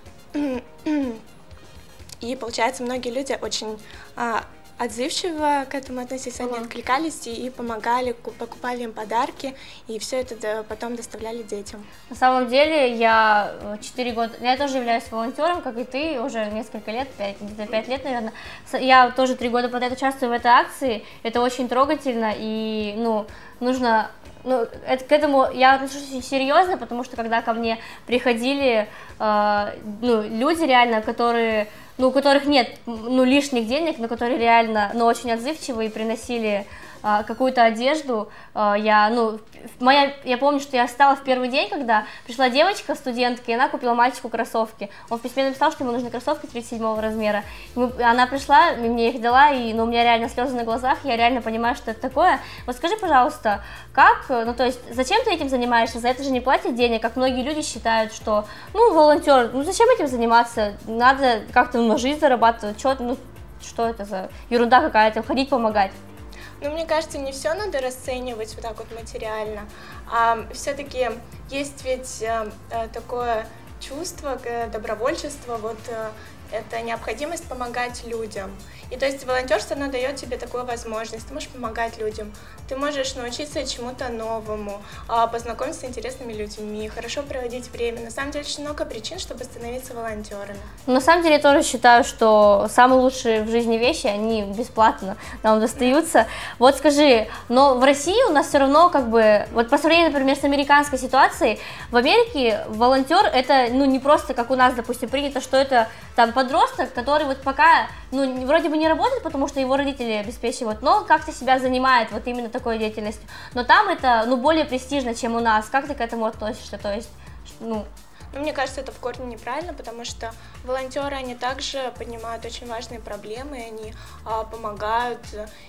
И, получается, многие люди очень а, отзывчиво к этому относились, они откликались и, и помогали, покупали им подарки, и все это до, потом доставляли детям. На самом деле, я четыре года, я тоже являюсь волонтером, как и ты, уже несколько лет, где-то пять лет, наверное. Я тоже три года подряд участвую в этой акции, это очень трогательно, и, ну, нужно... Ну, это, к этому я отношусь очень серьезно, потому что когда ко мне приходили э, ну, люди реально, которые, ну, у которых нет ну, лишних денег, но которые реально ну, очень отзывчивые и приносили э, какую-то одежду, э, я, ну, моя, я помню, что я встала в первый день, когда пришла девочка, студентка, и она купила мальчику кроссовки. Он в письме написал, что ему нужны кроссовки тридцать седьмого размера. Мы, она пришла, мне их дала, и ну, у меня реально слезы на глазах, я реально понимаю, что это такое. Вот скажи, пожалуйста, как, ну то есть, зачем ты этим занимаешься? За это же не платят денег, как многие люди считают, что, ну, волонтер, ну зачем этим заниматься? Надо как-то ну, жизнь зарабатывать, что, ну, что это за ерунда какая-то, ходить помогать. Ну, мне кажется, не все надо расценивать вот так вот материально, а все-таки есть ведь э, такое чувство, добровольчество, вот э, это необходимость помогать людям. И то есть волонтерство, оно дает тебе такую возможность. Ты можешь помогать людям, ты можешь научиться чему-то новому, познакомиться с интересными людьми, хорошо проводить время. На самом деле очень много причин, чтобы становиться волонтерами. На самом деле я тоже считаю, что самые лучшие в жизни вещи, они бесплатно нам достаются. Вот скажи, но в России у нас все равно как бы, вот по сравнению, например, с американской ситуацией, в Америке волонтер это, ну, не просто как у нас, допустим, принято, что это там подросток, который вот пока, ну, вроде бы не работает, потому что его родители обеспечивают, но как-то себя занимает вот именно такой деятельностью. Но там это, ну, более престижно, чем у нас. Как ты к этому относишься? То есть, ну... Ну, мне кажется, это в корне неправильно, потому что волонтеры, они также поднимают очень важные проблемы, они а, помогают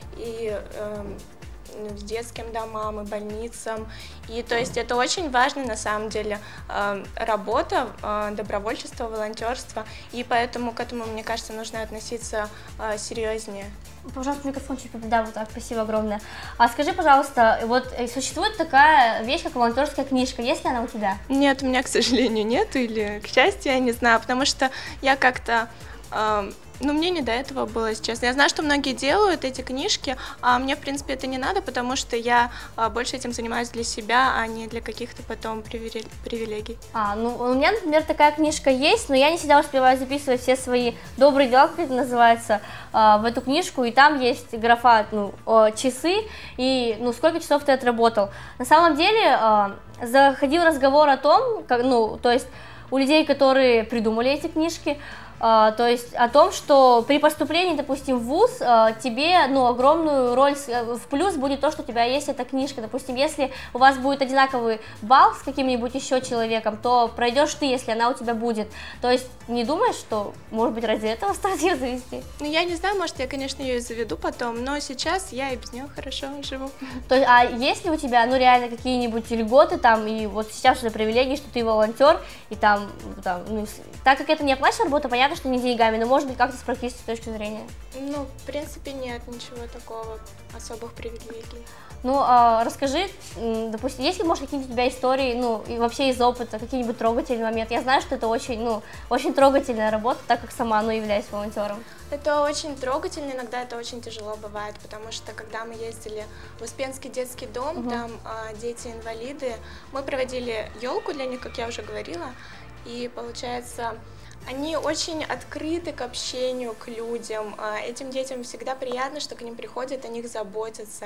и э, детским домам, и больницам. И то есть это очень важная на самом деле э, работа, э, добровольчество, волонтерство, и поэтому к этому, мне кажется, нужно относиться э, серьезнее. Пожалуйста, микрофон чуть да, вот так, спасибо огромное. А скажи, пожалуйста, вот существует такая вещь, как волонтерская книжка, есть ли она у тебя? Нет, у меня, к сожалению, нет, или, к счастью, я не знаю, потому что я как-то... Э, Ну, мне не до этого было, если честно. Я знаю, что многие делают эти книжки, а мне, в принципе, это не надо, потому что я а, больше этим занимаюсь для себя, а не для каких-то потом привилегий. А, ну, у меня, например, такая книжка есть, но я не всегда успеваю записывать все свои добрые дела, как это называется, а, в эту книжку, и там есть графа, ну, часы, и, ну, сколько часов ты отработал. На самом деле, а, заходил разговор о том, как, ну, то есть у людей, которые придумали эти книжки, Uh, то есть о том, что при поступлении, допустим, в вуз uh, тебе, ну, огромную роль в плюс будет то, что у тебя есть эта книжка. Допустим, если у вас будет одинаковый балл с каким-нибудь еще человеком, то пройдешь ты, если она у тебя будет. То есть не думаешь, что, может быть, ради этого стоит ее завести? Ну, я не знаю, может, я, конечно, ее и заведу потом, но сейчас я и без нее хорошо живу. То есть, а есть ли у тебя, ну, реально какие-нибудь льготы там, и вот сейчас уже привилегии, что ты волонтер, и там, там ну, так как это не оплаченная работа, понятно, что не деньгами, но может быть как-то с практической точки зрения? Ну, в принципе, нет ничего такого, особых привилегий. Ну, а, расскажи, допустим, есть ли, может, какие-нибудь у тебя истории, ну, и вообще из опыта, какие-нибудь трогательные моменты? Я знаю, что это очень, ну, очень трогательная работа, так как сама, ну, являюсь волонтером. Это очень трогательно, иногда это очень тяжело бывает, потому что, когда мы ездили в Успенский детский дом, угу. там а, дети-инвалиды, мы проводили елку для них, как я уже говорила, и, получается, они очень открыты к общению, к людям. Этим детям всегда приятно, что к ним приходят, о них заботятся.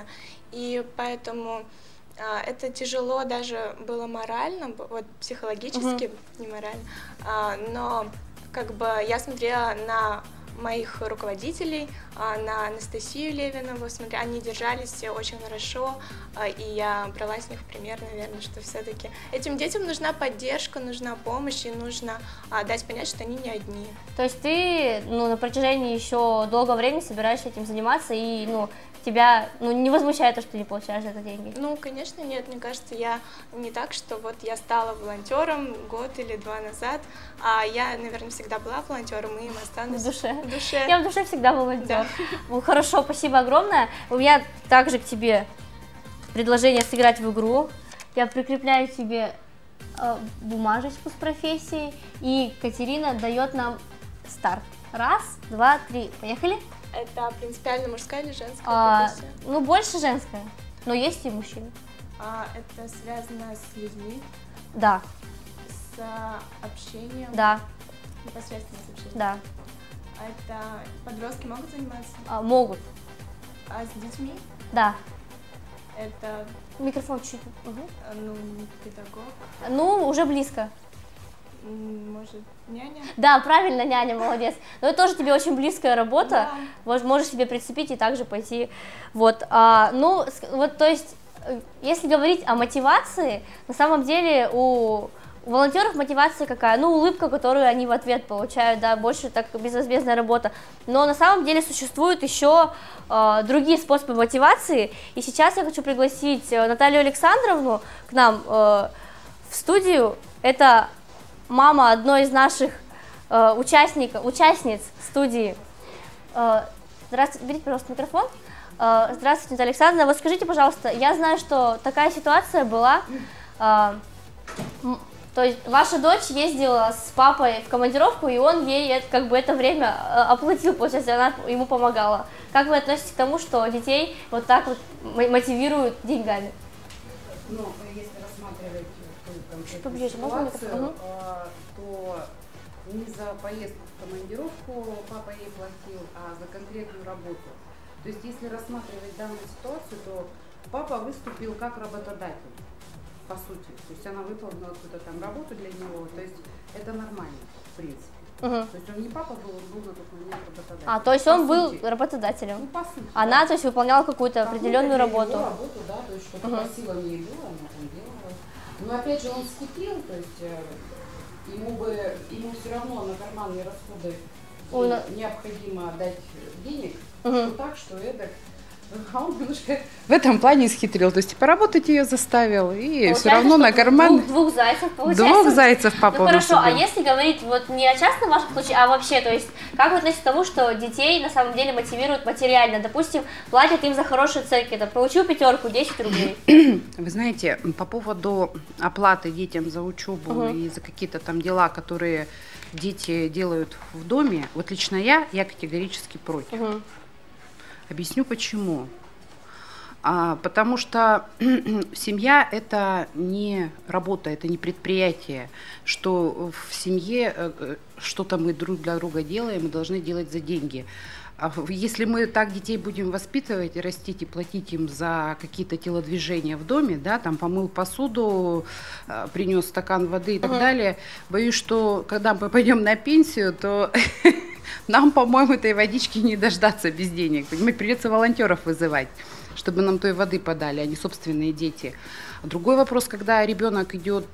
И поэтому это тяжело даже было морально, вот психологически, mm-hmm. не морально. Но как бы я смотрела на моих руководителей, на Анастасию Левинову, смотря, они держались все очень хорошо, и я брала с них пример, наверное, что все-таки этим детям нужна поддержка, нужна помощь, и нужно дать понять, что они не одни. То есть ты, ну, на протяжении еще долгого времени собираешься этим заниматься, и, ну, тебя, ну, не возмущает то, что ты не получаешь за это деньги? Ну, конечно, нет. Мне кажется, я не так, что вот я стала волонтером год или два назад, а я, наверное, всегда была волонтером и им останусь. В душе. В душе. Я в душе всегда волонтер. Да. Ну, хорошо, спасибо огромное. У меня также к тебе предложение сыграть в игру. Я прикрепляю тебе э, бумажечку с профессией, и Катерина дает нам старт. Раз, два, три. Поехали? Это принципиально мужская или женская а, профессия? Ну, больше женская, но есть и мужчины. А это связано с людьми? Да. С общением? Да. Непосредственно с общением? Да. А это подростки могут заниматься? А, могут. А с детьми? Да. Это... Микрофон чуть. Угу. Ну, педагог? Ну, уже близко. Может, няня? Да, правильно, няня, молодец. Но это тоже тебе очень близкая работа, да. Можешь себе прицепить и также пойти. Вот, а, ну, вот, то есть, если говорить о мотивации, на самом деле у волонтеров мотивация какая? Ну, улыбка, которую они в ответ получают, да, больше так безвозмездная работа. Но на самом деле существуют еще э, другие способы мотивации, и сейчас я хочу пригласить Наталью Александровну к нам э, в студию. Это мама одной из наших э, участников, участниц студии. Э, здравствуйте, берите, пожалуйста, микрофон. Э, здравствуйте, Наталья Александровна. Вот скажите, пожалуйста, я знаю, что такая ситуация была. Э, То есть ваша дочь ездила с папой в командировку, и он ей как бы это время оплатил, получается, она ему помогала. Как вы относитесь к тому, что детей вот так вот мотивируют деньгами? Ну, если рассматривать Что конкретную ситуацию, то не за поездку в командировку папа ей платил, а за конкретную работу. То есть, если рассматривать данную ситуацию, то папа выступил как работодатель, по сути. То есть, она выполнила какую-то там работу для него, то есть, это нормально, в принципе. Угу. То есть, он не папа был, он был на тот момент работодателем. А, то есть, он был работодателем? Ну, по сути. Она, да. то есть, выполняла какую-то определенную работу? работу, да, то есть, что-то угу. по силам ей было, она там делала. Но, опять же, он схитрил, то есть, ему бы, ему все равно на карманные расходы Уна... необходимо дать денег, угу. что так, что это. А он немножко в этом плане исхитрил, то есть поработать ее заставил, и получается, все равно на карман... Двух, двух зайцев получается. Двух зайцев папа Ну хорошо, насобил. А если говорить вот не о частном вашем случае, а вообще, то есть как вы относитесь к тому, что детей на самом деле мотивируют материально? Допустим, платят им за хорошие оценки, это получил пятерку, десять рублей. Вы знаете, по поводу оплаты детям за учебу угу. и за какие-то там дела, которые дети делают в доме, вот лично я, я категорически против. Угу. Объясню почему. А, потому что семья – это не работа, это не предприятие, что в семье что-то мы друг для друга делаем, мы должны делать за деньги. А если мы так детей будем воспитывать и растить, и платить им за какие-то телодвижения в доме, да, там помыл посуду, принес стакан воды и так uh-huh. далее, боюсь, что когда мы пойдем на пенсию, то... Нам, по-моему, этой водички не дождаться без денег. Понимаете, придется волонтеров вызывать, чтобы нам той воды подали, а не собственные дети. Другой вопрос, когда ребенок идет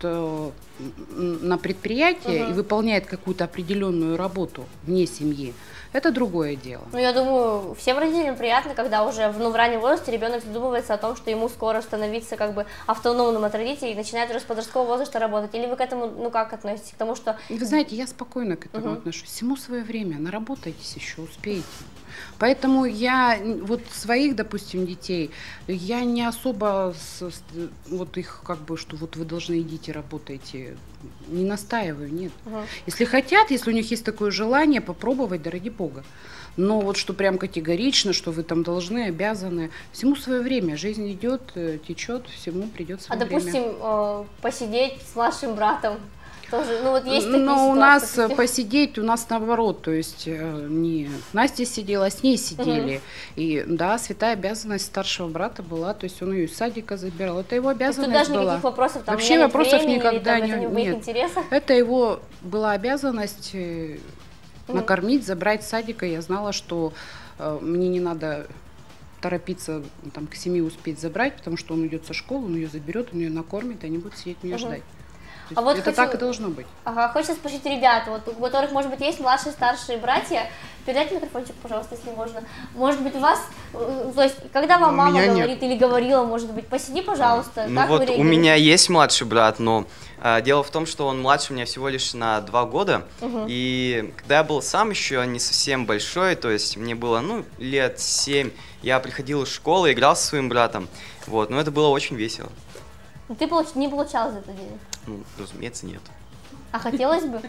на предприятие угу. и выполняет какую-то определенную работу вне семьи, это другое дело. Ну, я думаю, всем родителям приятно, когда уже в, ну, в раннем возрасте ребенок задумывается о том, что ему скоро становиться как бы автономным от родителей и начинает уже с подросткового возраста работать. Или вы к этому, ну, как относитесь? К тому, что... Вы знаете, я спокойно к этому угу. отношусь. Всему свое время. Наработайтесь еще, успеете. Поэтому я, вот своих, допустим, детей, я не особо, с, вот их как бы, что вот вы должны идите, работайте, не настаиваю, нет. Угу. Если хотят, если у них есть такое желание, попробовать, да ради бога. Но вот что прям категорично, что вы там должны, обязаны, всему свое время, жизнь идет, течет, всему придет свое время. А допустим, время. посидеть с младшим братом? Тоже, ну, вот есть такие Но ситуации, у нас допустим. посидеть, у нас наоборот, то есть не Настя сидела, с ней сидели. Угу. И да, святая обязанность старшего брата была, то есть он ее из садика забирал, это его обязанность даже была. Никаких вопросов, там, вообще вопросов времени, никогда или, там, не, это не нет. Интересах? Это его была обязанность угу. накормить, забрать с садика. Я знала, что э, мне не надо торопиться там, к семи успеть забрать, потому что он идет со школы, он ее заберет, он ее накормит, и они будут сидеть меня угу. ждать. А вот это хочу... так и должно быть. Ага, хочется спросить ребят, вот, у которых, может быть, есть младшие, старшие братья. Передайте микрофончик, пожалуйста, если можно. Может быть, у вас, то есть, когда вам мама говорит нет. или говорила, может быть, посиди, пожалуйста, ну как вот вы реагируете? У меня есть младший брат, но а, дело в том, что он младше меня всего лишь на два года. Угу. И когда я был сам еще не совсем большой, то есть мне было, ну, лет семь, я приходил из школы, играл со своим братом. Вот, но это было очень весело. Ты получ... не получал за это денег? Ну, разумеется, нет. А хотелось бы?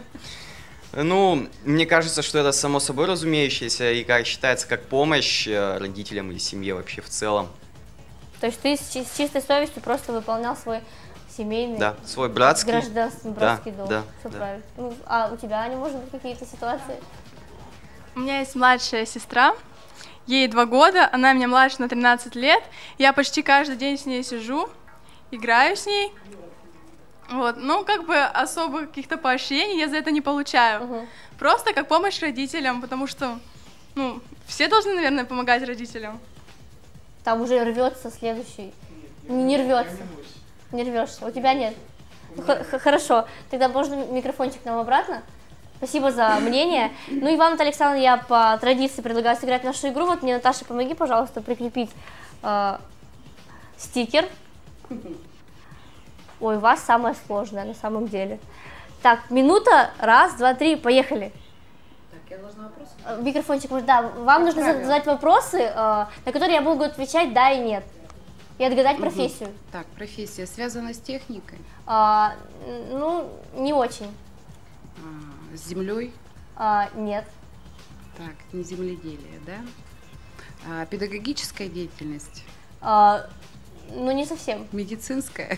Ну, мне кажется, что это само собой разумеющееся и как считается как помощь родителям или семье вообще в целом. То есть ты с чистой совестью просто выполнял свой семейный, да, свой братский, гражданский, братский да, долг. Да, Все да. правильно. Ну, а у тебя, Аня, может быть, какие-то ситуации? У меня есть младшая сестра, ей два года, она меня младше на тринадцать лет. Я почти каждый день с ней сижу, играю с ней. Вот, ну, как бы особо каких-то поощрений я за это не получаю. Uh-huh. Просто как помощь родителям, потому что, ну, все должны, наверное, помогать родителям. Там уже рвется следующий. Не, не рвется. Не рвешься. У тебя нет. Ну, хорошо. Тогда можно микрофончик нам обратно. Спасибо за мнение. Ну и вам, Наталья Александровна, я по традиции предлагаю сыграть нашу игру. Вот мне, Наташа, помоги, пожалуйста, прикрепить э, стикер. Ой, у вас самое сложное на самом деле. Так, минута, раз, два, три, поехали. Так, я должна вопросы? Микрофончик, да, вам нужно правильно задать вопросы, на которые я буду отвечать да и нет. и отгадать Мгм. профессию. Так, профессия связана с техникой, А, ну, не очень. а, с землей. А, нет. Так, не земледелие, да? А, педагогическая деятельность, А, ну, не совсем. медицинская.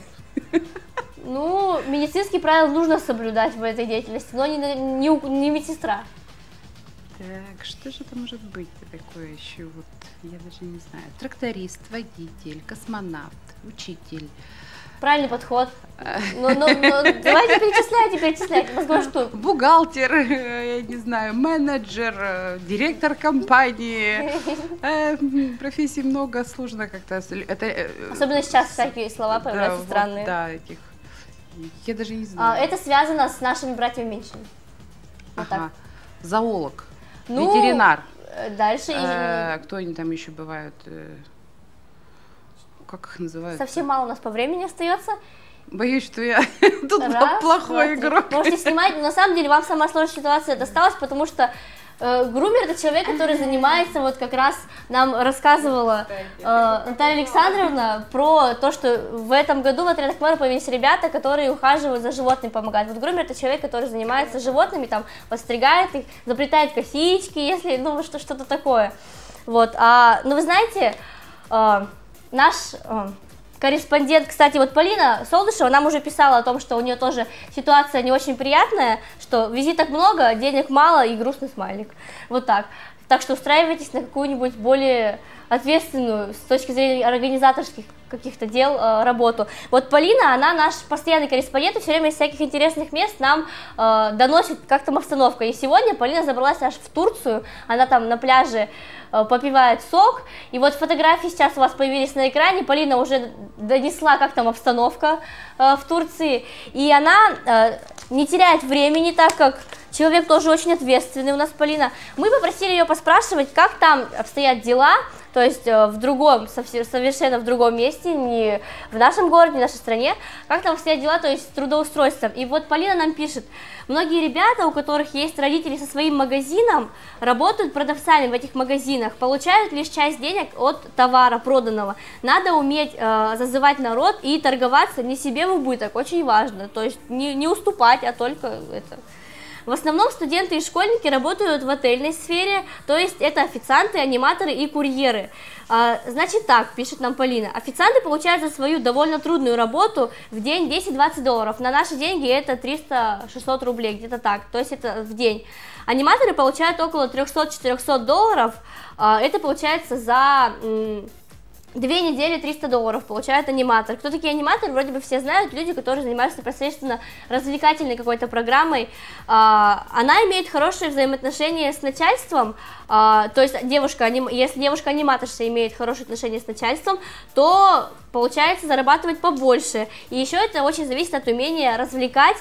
Ну, медицинские правила нужно соблюдать в этой деятельности, но не, не, у- не медсестра. Так, что же это может быть такое еще? Вот, я даже не знаю. Тракторист, водитель, космонавт, учитель. Правильный подход. Ну, ну, ну, давайте перечисляйте, перечисляйте, мозговой штурм. Бухгалтер, э, я не знаю, менеджер, э, директор компании. Э, м, Профессий много, сложно как-то. с- Это, э, Особенно сейчас всякие слова да, появляются вот, странные. да, этих. Я даже не А, знаю. это связано с нашими братьями меньшими. Вот Ага. Зоолог, Ну, ветеринар. э, Дальше и- Э, Кто они там еще бывают? Э, Как их называют? совсем мало у нас по времени остается. Боюсь, что я тут Раз, плохой два, игрок. три. Можете снимать, но на самом деле вам самая сложная ситуация досталась, потому что э, грумер — это человек, который занимается, вот как раз нам рассказывала э, Наталья Александровна про то, что в этом году в отрядах мэра появились ребята, которые ухаживают за животными, помогают. Вот грумер — это человек, который занимается животными, там, подстригает их, заплетает косички, если, ну, что- что-то такое. Вот, а, ну, вы знаете, э, наш... э, корреспондент, кстати, вот Полина Солдышева нам уже писала о том, что у нее тоже ситуация не очень приятная, что визиток много, денег мало и грустный смайлик. Вот так. Так что устраивайтесь на какую-нибудь более ответственную с точки зрения организаторских каких-то дел э, работу. Вот Полина, она наш постоянный корреспондент, и все время из всяких интересных мест нам э, доносит, как там обстановка. И сегодня Полина забралась аж в Турцию, она там на пляже э, попивает сок, и вот фотографии сейчас у вас появились на экране, Полина уже донесла, как там обстановка э, в Турции, и она э, не теряет времени, так как человек тоже очень ответственный у нас, Полина. Мы попросили ее поспрашивать, как там обстоят дела, то есть э, в другом, совсе- совершенно в другом месте, не в нашем городе, не в нашей стране, как там обстоят дела, то есть с трудоустройством. И вот Полина нам пишет: многие ребята, у которых есть родители со своим магазином, работают продавцами в этих магазинах, получают лишь часть денег от товара проданного. Надо уметь э, зазывать народ и торговаться не себе в убыток, очень важно, то есть не, не уступать, а только это... В основном студенты и школьники работают в отельной сфере, то есть это официанты, аниматоры и курьеры. А, значит так, пишет нам Полина, официанты получают за свою довольно трудную работу в день десять-двадцать долларов, на наши деньги это триста-шестьсот рублей, где-то так, то есть это в день. Аниматоры получают около триста-четыреста долларов, а, это получается за... М- Две недели триста долларов получает аниматор. Кто такие аниматоры? Вроде бы все знают, люди, которые занимаются непосредственно развлекательной какой-то программой. А, она имеет хорошие взаимоотношения с начальством, а, то есть девушка, аним... если девушка-аниматорша имеет хорошие отношения с начальством, то получается зарабатывать побольше. И еще это очень зависит от умения развлекать.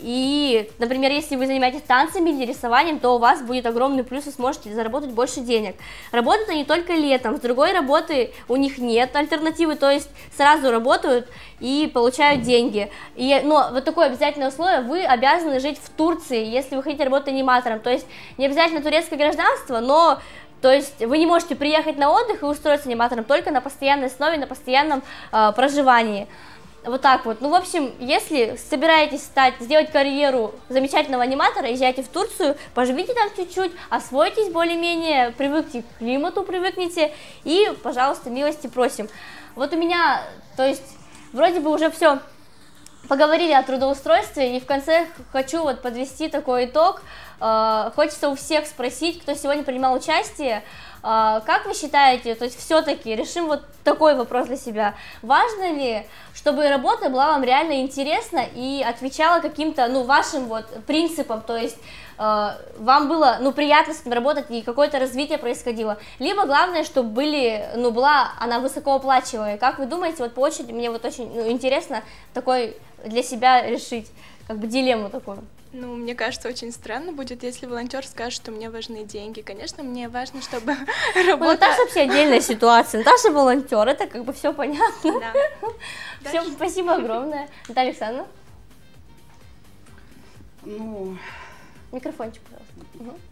И, например, если вы занимаетесь танцами или рисованием, то у вас будет огромный плюс, и сможете заработать больше денег. Работают они только летом, с другой работы у них нет альтернативы, то есть сразу работают и получают деньги. И, но вот такое обязательное условие: вы обязаны жить в Турции, если вы хотите работать аниматором, то есть не обязательно турецкое гражданство, но... То есть вы не можете приехать на отдых и устроиться аниматором только на постоянной основе, на постоянном э, проживании. Вот так вот. Ну, в общем, если собираетесь стать, сделать карьеру замечательного аниматора, езжайте в Турцию, поживите там чуть-чуть, освойтесь более-менее, привыкните к климату, привыкните, и, пожалуйста, милости просим. Вот у меня, то есть, вроде бы уже все поговорили о трудоустройстве, и в конце хочу вот подвести такой итог. Э, хочется у всех спросить, кто сегодня принимал участие, э, как вы считаете, то есть все-таки решим вот такой вопрос для себя: важно ли, чтобы работа была вам реально интересна и отвечала каким-то, ну, вашим вот принципам, то есть э, вам было, ну, приятно с ним работать и какое-то развитие происходило, либо главное, чтобы были, ну, была она высокооплачиваемая. Как вы думаете, вот по очереди, мне вот очень, ну, интересно такой для себя решить, как бы дилемму такую. Ну, мне кажется, очень странно будет, если волонтер скажет, что мне важны деньги. Конечно, мне важно, чтобы работа... Ну, Наташа вообще отдельная ситуация. Наташа волонтер, это как бы все понятно. Да. Все, спасибо огромное. Наталья Александровна? Ну, микрофончик, пожалуйста. Угу.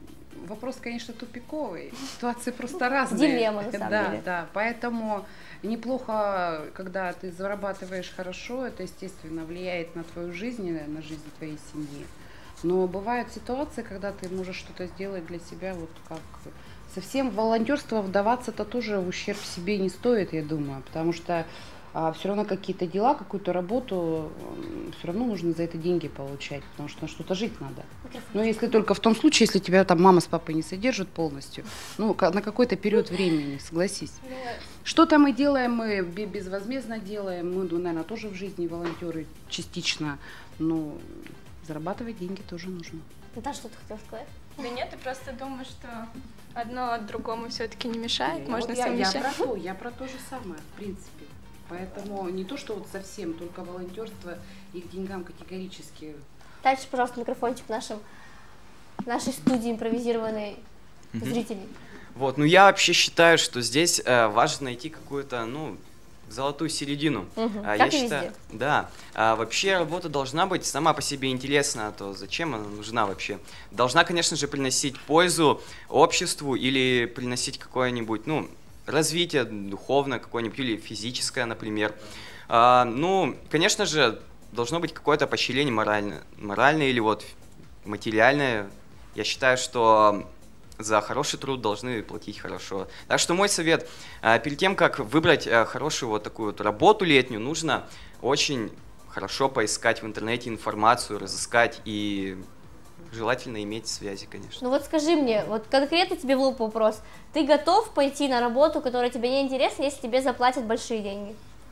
вопрос, конечно, тупиковый. Ситуации просто разные. Дилемма, на самом да, деле. Да, поэтому неплохо, когда ты зарабатываешь хорошо, это, естественно, влияет на твою жизнь, на жизнь твоей семьи. Но бывают ситуации, когда ты можешь что-то сделать для себя, вот как совсем в волонтерство вдаваться-то тоже в ущерб себе не стоит, я думаю, потому что а, все равно какие-то дела, какую-то работу, все равно нужно за это деньги получать, потому что на что-то жить надо. Но если только в том случае, если тебя там мама с папой не содержат полностью, ну, на какой-то период времени, согласись. Что-то мы делаем, мы безвозмездно делаем, мы, ну, наверное, тоже в жизни волонтеры частично, но зарабатывать деньги тоже нужно. Наташа, что ты хотела сказать? Да нет, ты просто думаешь, что одно от другому все-таки не мешает, Я, можно вот я, совмещать. Я про то, я про то же самое, в принципе. Поэтому не то, что вот совсем, только волонтерство и к деньгам категорически. Дальше, пожалуйста, микрофончик нашим, нашей студии импровизированной Мгм. зрителей. Вот, ну я вообще считаю, что здесь э, важно найти какую-то, ну, золотую середину. Мгм. А, Как я и считаю, везде. да. А, вообще работа должна быть сама по себе интересна, а то зачем она нужна вообще? Должна, конечно же, приносить пользу обществу или приносить какое-нибудь, ну, развитие духовное какое-нибудь или физическое, например. А, ну, конечно же, должно быть какое-то поощрение моральное, моральное или вот материальное. Я считаю, что за хороший труд должны платить хорошо. Так что мой совет, а, перед тем, как выбрать а, хорошую вот такую вот работу летнюю, нужно очень хорошо поискать в интернете информацию, разыскать и желательно иметь связи, конечно. Ну вот скажи мне, вот конкретно тебе в лоб вопрос. Ты готов пойти на работу, которая тебе не интересна, если тебе заплатят большие деньги?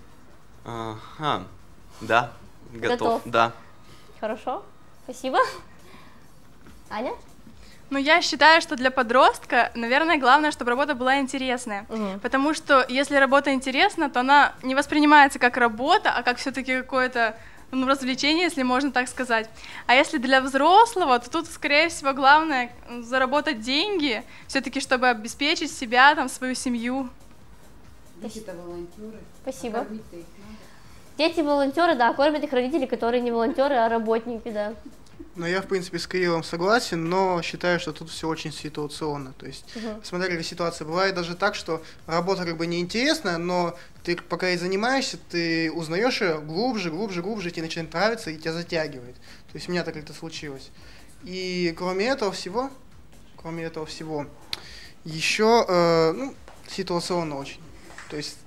Ага, да, готов, Готов. да. Хорошо, спасибо. Аня? Ну, я считаю, что для подростка, наверное, главное, чтобы работа была интересная. Мгм. Потому что если работа интересна, то она не воспринимается как работа, а как все-таки какое-то, ну, развлечение, если можно так сказать. А если для взрослого, то тут, скорее всего, главное заработать деньги, все-таки, чтобы обеспечить себя, там, свою семью. Дети-то волонтеры. Спасибо. Кормить-то их надо. Дети волонтеры, да, кормят их родители, которые не волонтеры, а работники, да. Ну, я, в принципе, с Кириллом согласен, но считаю, что тут все очень ситуационно. То есть, Мгм. смотря какая ситуация. Бывает даже так, что работа как бы неинтересная, но ты пока и занимаешься, ты узнаешь ее глубже, глубже, глубже, тебе начинает нравиться и тебя затягивает. То есть у меня так это случилось. И кроме этого всего, кроме этого всего, еще, э, ну, ситуационно очень. То есть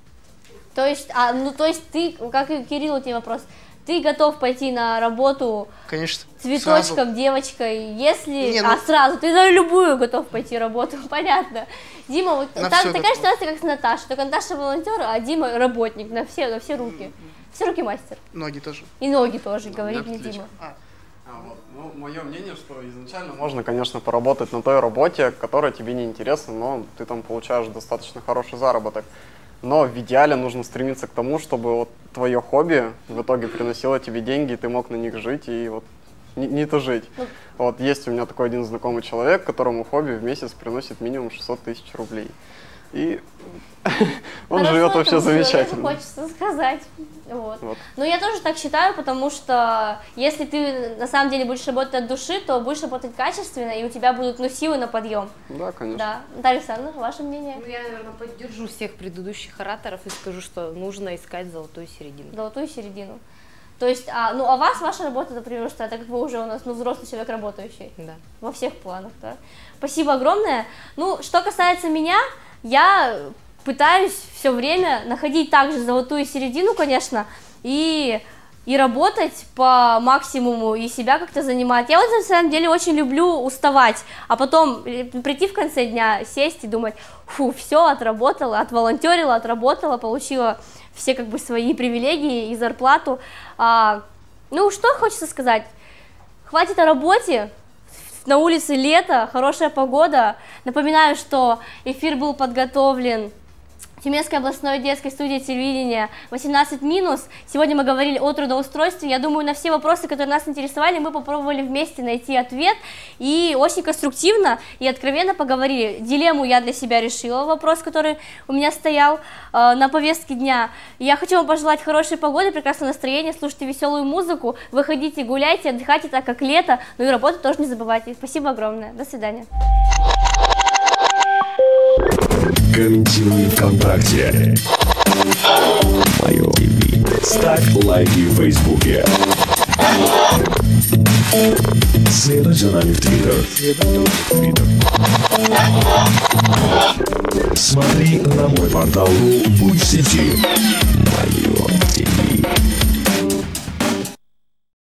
То есть, а, ну, то есть ты, как и Кирилл, у тебя вопрос, ты готов пойти на работу конечно, цветочком, сразу- девочкой, если... Не, А, ну- сразу, ты на любую готов пойти работу, понятно. Дима, вот На там всё такая готов. ситуация, как с Наташей, только Наташа волонтер, а Дима работник, на все, на все руки. Все руки мастер. ноги тоже. И ноги тоже, говорит мне отлично. Дима. А, вот, ну, мое мнение, что изначально можно, конечно, поработать на той работе, которая тебе не интересна, но ты там получаешь достаточно хороший заработок. Но в идеале нужно стремиться к тому, чтобы вот твое хобби в итоге приносило тебе деньги, и ты мог на них жить и вот не, не тужить. Вот есть у меня такой один знакомый человек, которому хобби в месяц приносит минимум шестьсот тысяч рублей. И он Хорошо живет вообще этому человеку замечательно. хочется сказать. Вот. Вот. Ну, я тоже так считаю, потому что если ты на самом деле будешь работать от души, то будешь работать качественно, и у тебя будут, ну, силы на подъем. Да, конечно. Да. Наталья Александровна, ваше мнение? Ну, я, наверное, поддержу всех предыдущих ораторов и скажу, что нужно искать золотую середину. Золотую середину. То есть, а, ну, а вас ваша работа, например, устраивает, так как вы уже у нас, ну, взрослый человек работающий. Да. Во всех планах, да. Спасибо огромное. Ну, что касается меня, я пытаюсь все время находить также золотую середину, конечно, и, и работать по максимуму, и себя как-то занимать. Я вот на самом деле очень люблю уставать, а потом прийти в конце дня, сесть и думать, фу, все, отработала, отволонтерила, отработала, получила все как бы свои привилегии и зарплату. А, ну, что хочется сказать? Хватит о работе. На улице лето, хорошая погода. Напоминаю, что эфир был подготовлен Тюменской областной детской студии телевидения восемнадцать минус. Сегодня мы говорили о трудоустройстве. Я думаю, на все вопросы, которые нас интересовали, мы попробовали вместе найти ответ. И очень конструктивно и откровенно поговорили. Дилемму я для себя решила, вопрос, который у меня стоял э, на повестке дня. Я хочу вам пожелать хорошей погоды, прекрасного настроения, слушайте веселую музыку, выходите, гуляйте, отдыхайте, так как лето, ну и работу тоже не забывайте. Спасибо огромное. До свидания. Комментируй ВКонтакте. Мое ТВ. Ставь лайки в Фейсбуке. Следуй за нами в Твиттер. Смотри на мой портал «Будь в сети». Мое